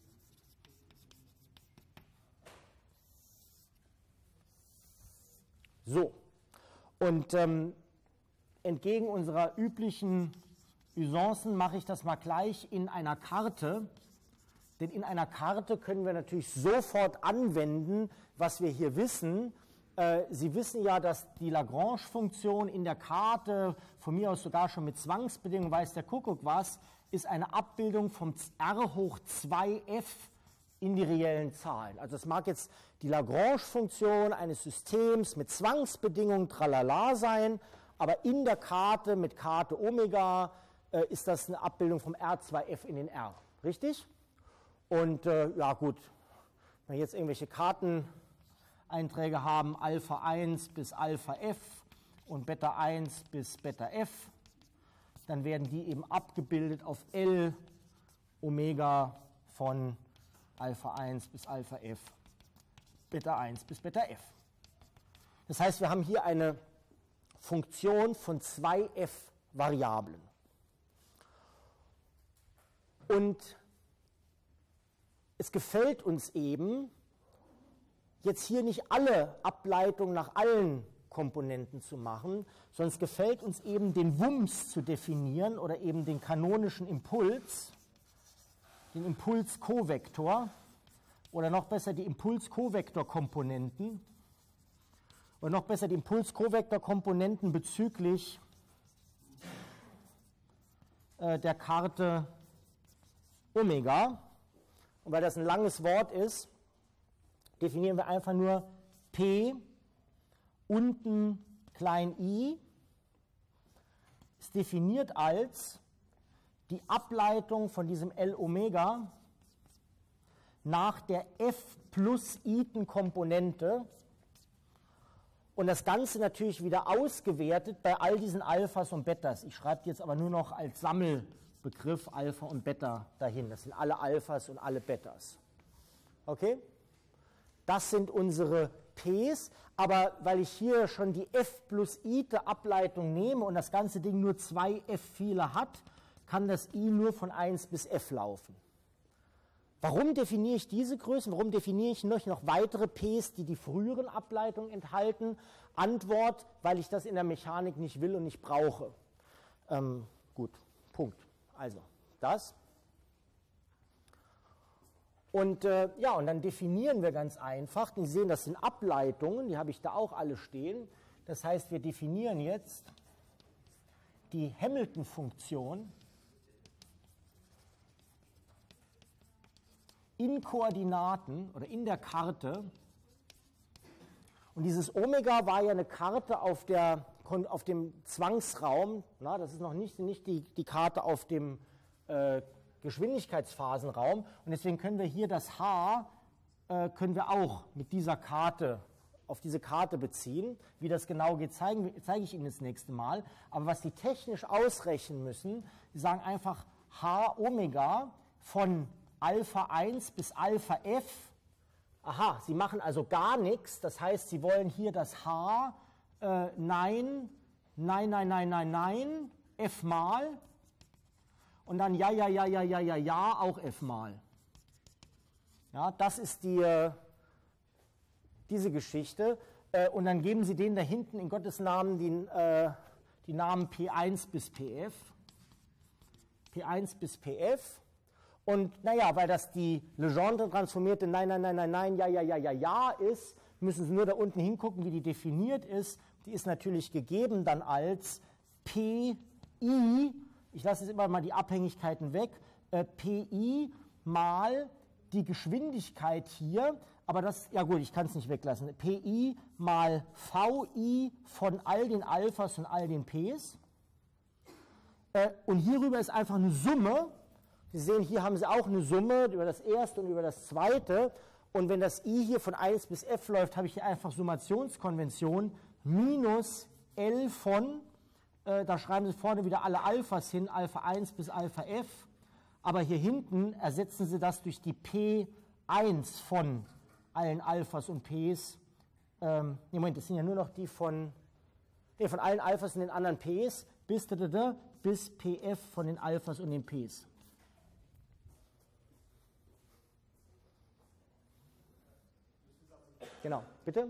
So, und entgegen unserer üblichen Usancen mache ich das mal gleich in einer Karte, denn in einer Karte können wir natürlich sofort anwenden, was wir hier wissen. Sie wissen ja, dass die Lagrange-Funktion in der Karte, von mir aus sogar schon mit Zwangsbedingungen, weiß der Kuckuck was, ist eine Abbildung vom R hoch 2f in die reellen Zahlen. Also es mag jetzt die Lagrange-Funktion eines Systems mit Zwangsbedingungen tralala sein, aber in der Karte mit Karte Omega ist das eine Abbildung vom R2F in den R. Richtig? Und ja gut, wenn wir jetzt irgendwelche Karteneinträge haben, Alpha 1 bis Alpha F und Beta 1 bis Beta F, dann werden die eben abgebildet auf L Omega von Alpha 1 bis Alpha F, Beta 1 bis Beta F. Das heißt, wir haben hier eine Funktion von 2 F-Variablen. Und es gefällt uns eben, jetzt hier nicht alle Ableitungen nach allen Komponenten zu machen, sondern es gefällt uns eben, den Wumms zu definieren oder eben den kanonischen Impuls, den Impuls-Kovektor oder noch besser die Impuls-Kovektor-Komponenten oder noch besser die Impuls-Kovektor-Komponenten bezüglich der Karte Omega. Und weil das ein langes Wort ist, definieren wir einfach nur P unten klein i ist definiert als die Ableitung von diesem L Omega nach der F plus iten Komponente und das Ganze natürlich wieder ausgewertet bei all diesen Alphas und Betas. Ich schreibe die jetzt aber nur noch als Sammelbegriff Alpha und Beta dahin. Das sind alle Alphas und alle Betas. Okay? Das sind unsere Ps, aber weil ich hier schon die F plus ite Ableitung nehme und das ganze Ding nur 2 F-File hat, kann das I nur von 1 bis F laufen. Warum definiere ich diese Größen? Warum definiere ich noch weitere Ps, die die früheren Ableitungen enthalten? Antwort, weil ich das in der Mechanik nicht will und nicht brauche. Gut, Punkt. Also, das. Und ja, und dann definieren wir ganz einfach, Sie sehen, das sind Ableitungen, die habe ich da auch alle stehen. Das heißt, wir definieren jetzt die Hamilton-Funktion in Koordinaten oder in der Karte. Und dieses Omega war ja eine Karte auf dem Zwangsraum. Na, das ist noch nicht die Karte auf dem Geschwindigkeitsphasenraum. Und deswegen können wir hier das H können wir auch mit dieser Karte auf diese Karte beziehen. Wie das genau geht, zeige ich Ihnen das nächste Mal. Aber was Sie technisch ausrechnen müssen, Sie sagen einfach H Omega von Alpha 1 bis Alpha F. Aha, Sie machen also gar nichts. Das heißt, Sie wollen hier das H, nein, F mal. Und dann ja, auch F mal. Ja, das ist diese Geschichte. Und dann geben Sie denen da hinten in Gottes Namen die Namen P1 bis PF. P1 bis PF. Und naja, weil das die Legendre transformierte nein, ja ist, müssen Sie nur da unten hingucken, wie die definiert ist. Die ist natürlich gegeben dann als PI, ich lasse jetzt immer mal die Abhängigkeiten weg, PI mal die Geschwindigkeit hier, aber das, ja gut, ich kann es nicht weglassen, PI mal VI von all den Alphas und all den Ps. Und hierüber ist einfach eine Summe. Sie sehen, hier haben Sie auch eine Summe über das erste und über das zweite. Und wenn das I hier von 1 bis F läuft, habe ich hier einfach Summationskonvention minus L von, da schreiben Sie vorne wieder alle Alphas hin, Alpha 1 bis Alpha F. Aber hier hinten ersetzen Sie das durch die P1 von allen Alphas und Ps. Moment, das sind ja nur noch die von allen Alphas und den anderen Ps bis PF von den Alphas und den Ps. Genau, bitte?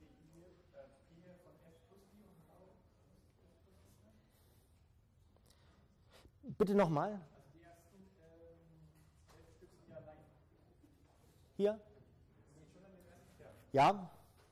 Bitte nochmal. Hier? Ja?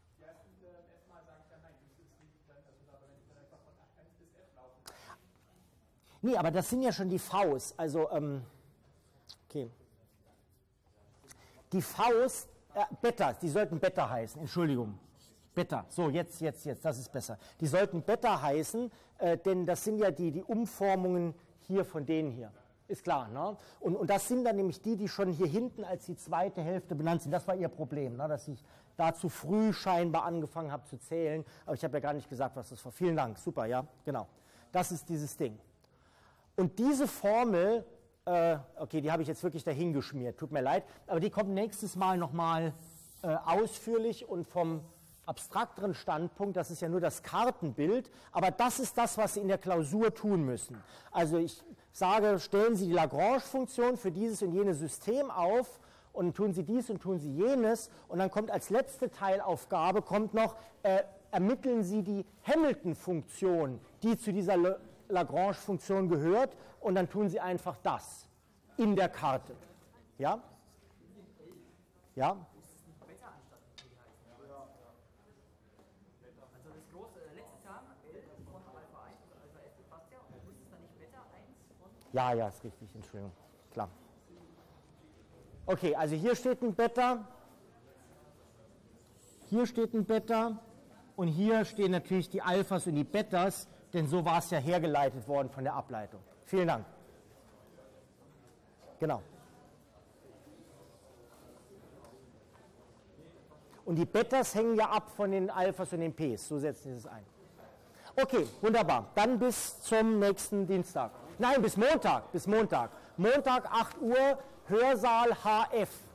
Nee, aber das sind ja schon die Vs. Also, okay. die Faust, Beta, die sollten Beta heißen, Entschuldigung. Beta, so jetzt, das ist besser. Die sollten Beta heißen, denn das sind ja die Umformungen hier von denen hier. Ist klar, ne? Und das sind dann nämlich die schon hier hinten als die zweite Hälfte benannt sind. Das war ihr Problem, ne? Dass ich da zu früh scheinbar angefangen habe zu zählen. Aber ich habe ja gar nicht gesagt, was das war. Vielen Dank, super, ja, genau. Das ist dieses Ding. Und diese Formel, okay, die habe ich jetzt wirklich dahin geschmiert, tut mir leid, aber die kommt nächstes Mal nochmal ausführlich und vom abstrakteren Standpunkt, das ist ja nur das Kartenbild, aber das ist das, was Sie in der Klausur tun müssen. Also ich sage, stellen Sie die Lagrange-Funktion für dieses und jenes System auf und tun Sie dies und tun Sie jenes und dann kommt als letzte Teilaufgabe kommt noch, ermitteln Sie die Hamilton-Funktion, die zu dieser Lagrange-Funktion gehört und dann tun Sie einfach das in der Karte. Ja? Ja? Ja, ist richtig, Entschuldigung, klar. Okay, also hier steht ein Beta, hier steht ein Beta und hier stehen natürlich die Alphas und die Betas, denn so war es ja hergeleitet worden von der Ableitung. Vielen Dank. Genau. Und die Betas hängen ja ab von den Alphas und den Ps, so setzen Sie es ein. Okay, wunderbar. Dann bis zum nächsten Dienstag. Nein, bis Montag. Montag 8 Uhr, Hörsaal HF.